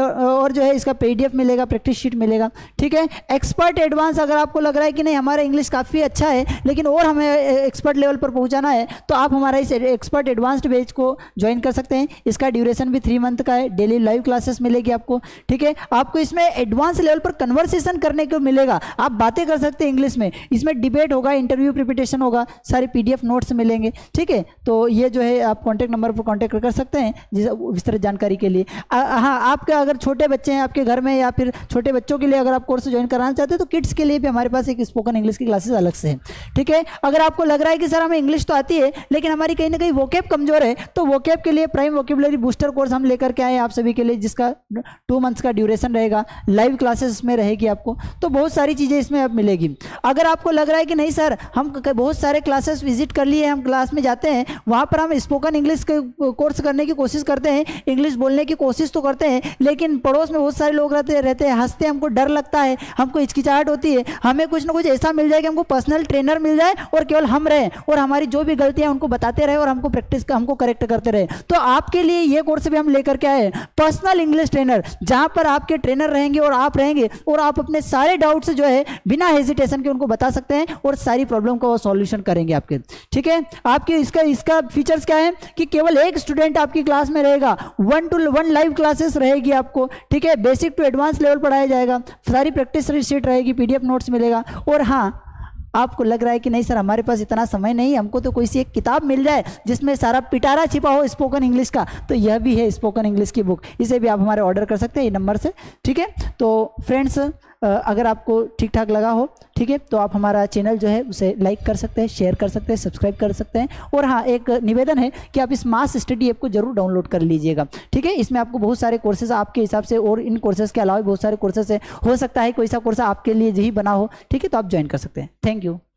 और जो है इसका PDF मिलेगा, प्रैक्टिस शीट मिलेगा। ठीक है, एक्सपर्ट एडवांस, अगर आपको लग रहा है कि नहीं हमारा इंग्लिश काफ़ी अच्छा है लेकिन और हमें एक्सपर्ट लेवल पर पहुंचाना है, तो आप हमारा इस एक्सपर्ट एडवांस्ड बैच को ज्वाइन कर सकते हैं। इसका ड्यूरेशन भी 3 मंथ का है, डेली लाइव क्लासेस मिलेगी आपको। ठीक है, आपको इसमें एडवांस लेवल पर कन्वर्सेशन करने को मिलेगा, आप बातें कर सकते हैं इंग्लिश में। इसमें डिबेट होगा, इंटरव्यू प्रिपरेशन होगा, सारे PDF नोट्स मिलेंगे। ठीक है, तो ये जो है आप कॉन्टैक्ट नंबर पर कॉन्टैक्ट कर सकते हैं जिस विस्तृत जानकारी के लिए। हाँ, आपका अगर छोटे बच्चे हैं आपके घर में, या फिर छोटे बच्चों के लिए अगर आप कोर्स ज्वाइन कराना चाहते हैं, तो किड्स के लिए भी हमारे पास एक स्पोकन इंग्लिश की क्लासेस अलग से है। ठीक है, अगर आपको लग रहा है कि सर हमें इंग्लिश तो आती है लेकिन हमारी कहीं ना कहीं वोकैब कमजोर है, तो वोकैब के लिए प्राइम वोकेबुलरी बूस्टर कोर्स हम लेकर के आए आप सभी के लिए, जिसका 2 मंथ्स का ड्यूरेशन रहेगा, लाइव क्लासेस में रहेगी आपको। तो बहुत सारी चीज़ें इसमें अब मिलेगी। अगर आपको लग रहा है कि नहीं सर हम बहुत सारे क्लासेस विजिट कर लिए, हम क्लास में जाते हैं, वहाँ पर हम स्पोकन इंग्लिश कोर्स करने की कोशिश करते हैं, इंग्लिश बोलने की कोशिश तो करते हैं, लेकिन पड़ोस में बहुत सारे लोग रहते हैं, हंसते हैं, हमको डर लगता है, हमको हिचकिचाहट होती है, हमें कुछ ना कुछ ऐसा मिल जाए कि हमको पर्सनल ट्रेनर मिल जाए और केवल हम रहें और हमारी जो भी गलतियां उनको बताते रहे और हमको करेक्ट करते रहे। तो आपके लिए ये कोर्स भी हम लेकर के आए, पर्सनल इंग्लिश ट्रेनर, जहां पर आपके ट्रेनर रहेंगे और आप रहेंगे और आप अपने सारे डाउट्स जो है बिना हेजिटेशन के उनको बता सकते हैं और सारी प्रॉब्लम का वो सॉल्यूशन करेंगे आपके। ठीक है, आपके इसका फीचर्स क्या है कि केवल एक स्टूडेंट आपकी क्लास में रहेगा, 1-to-1 लाइव क्लासेस रहेगी आपको। ठीक है, बेसिक टू एडवांस लेवल पढ़ाया जाएगा, सारी प्रैक्टिस शीट रहेगी, PDF नोट्स मिलेगा। और हाँ, आपको लग रहा है कि नहीं सर हमारे पास इतना समय नहीं, हमको तो कोई सी एक किताब मिल जाए जिसमें सारा पिटारा छिपा हो स्पोकन इंग्लिश का, तो यह भी है स्पोकन इंग्लिश की बुक, इसे भी आप हमारे ऑर्डर कर सकते हैं ये नंबर से। ठीक है, तो फ्रेंड्स अगर आपको ठीक ठाक लगा हो, ठीक है, तो आप हमारा चैनल जो है उसे लाइक कर सकते हैं, शेयर कर सकते हैं, सब्सक्राइब कर सकते हैं। और हाँ, एक निवेदन है कि आप इस मास स्टडी ऐप को जरूर डाउनलोड कर लीजिएगा। ठीक है, इसमें आपको बहुत सारे कोर्सेज आपके हिसाब से, और इन कोर्सेज के अलावा बहुत सारे कोर्सेज है, हो सकता है कोई सा कोर्स आपके लिए यही बना हो। ठीक है, तो आप ज्वाइन कर सकते हैं। Thank you.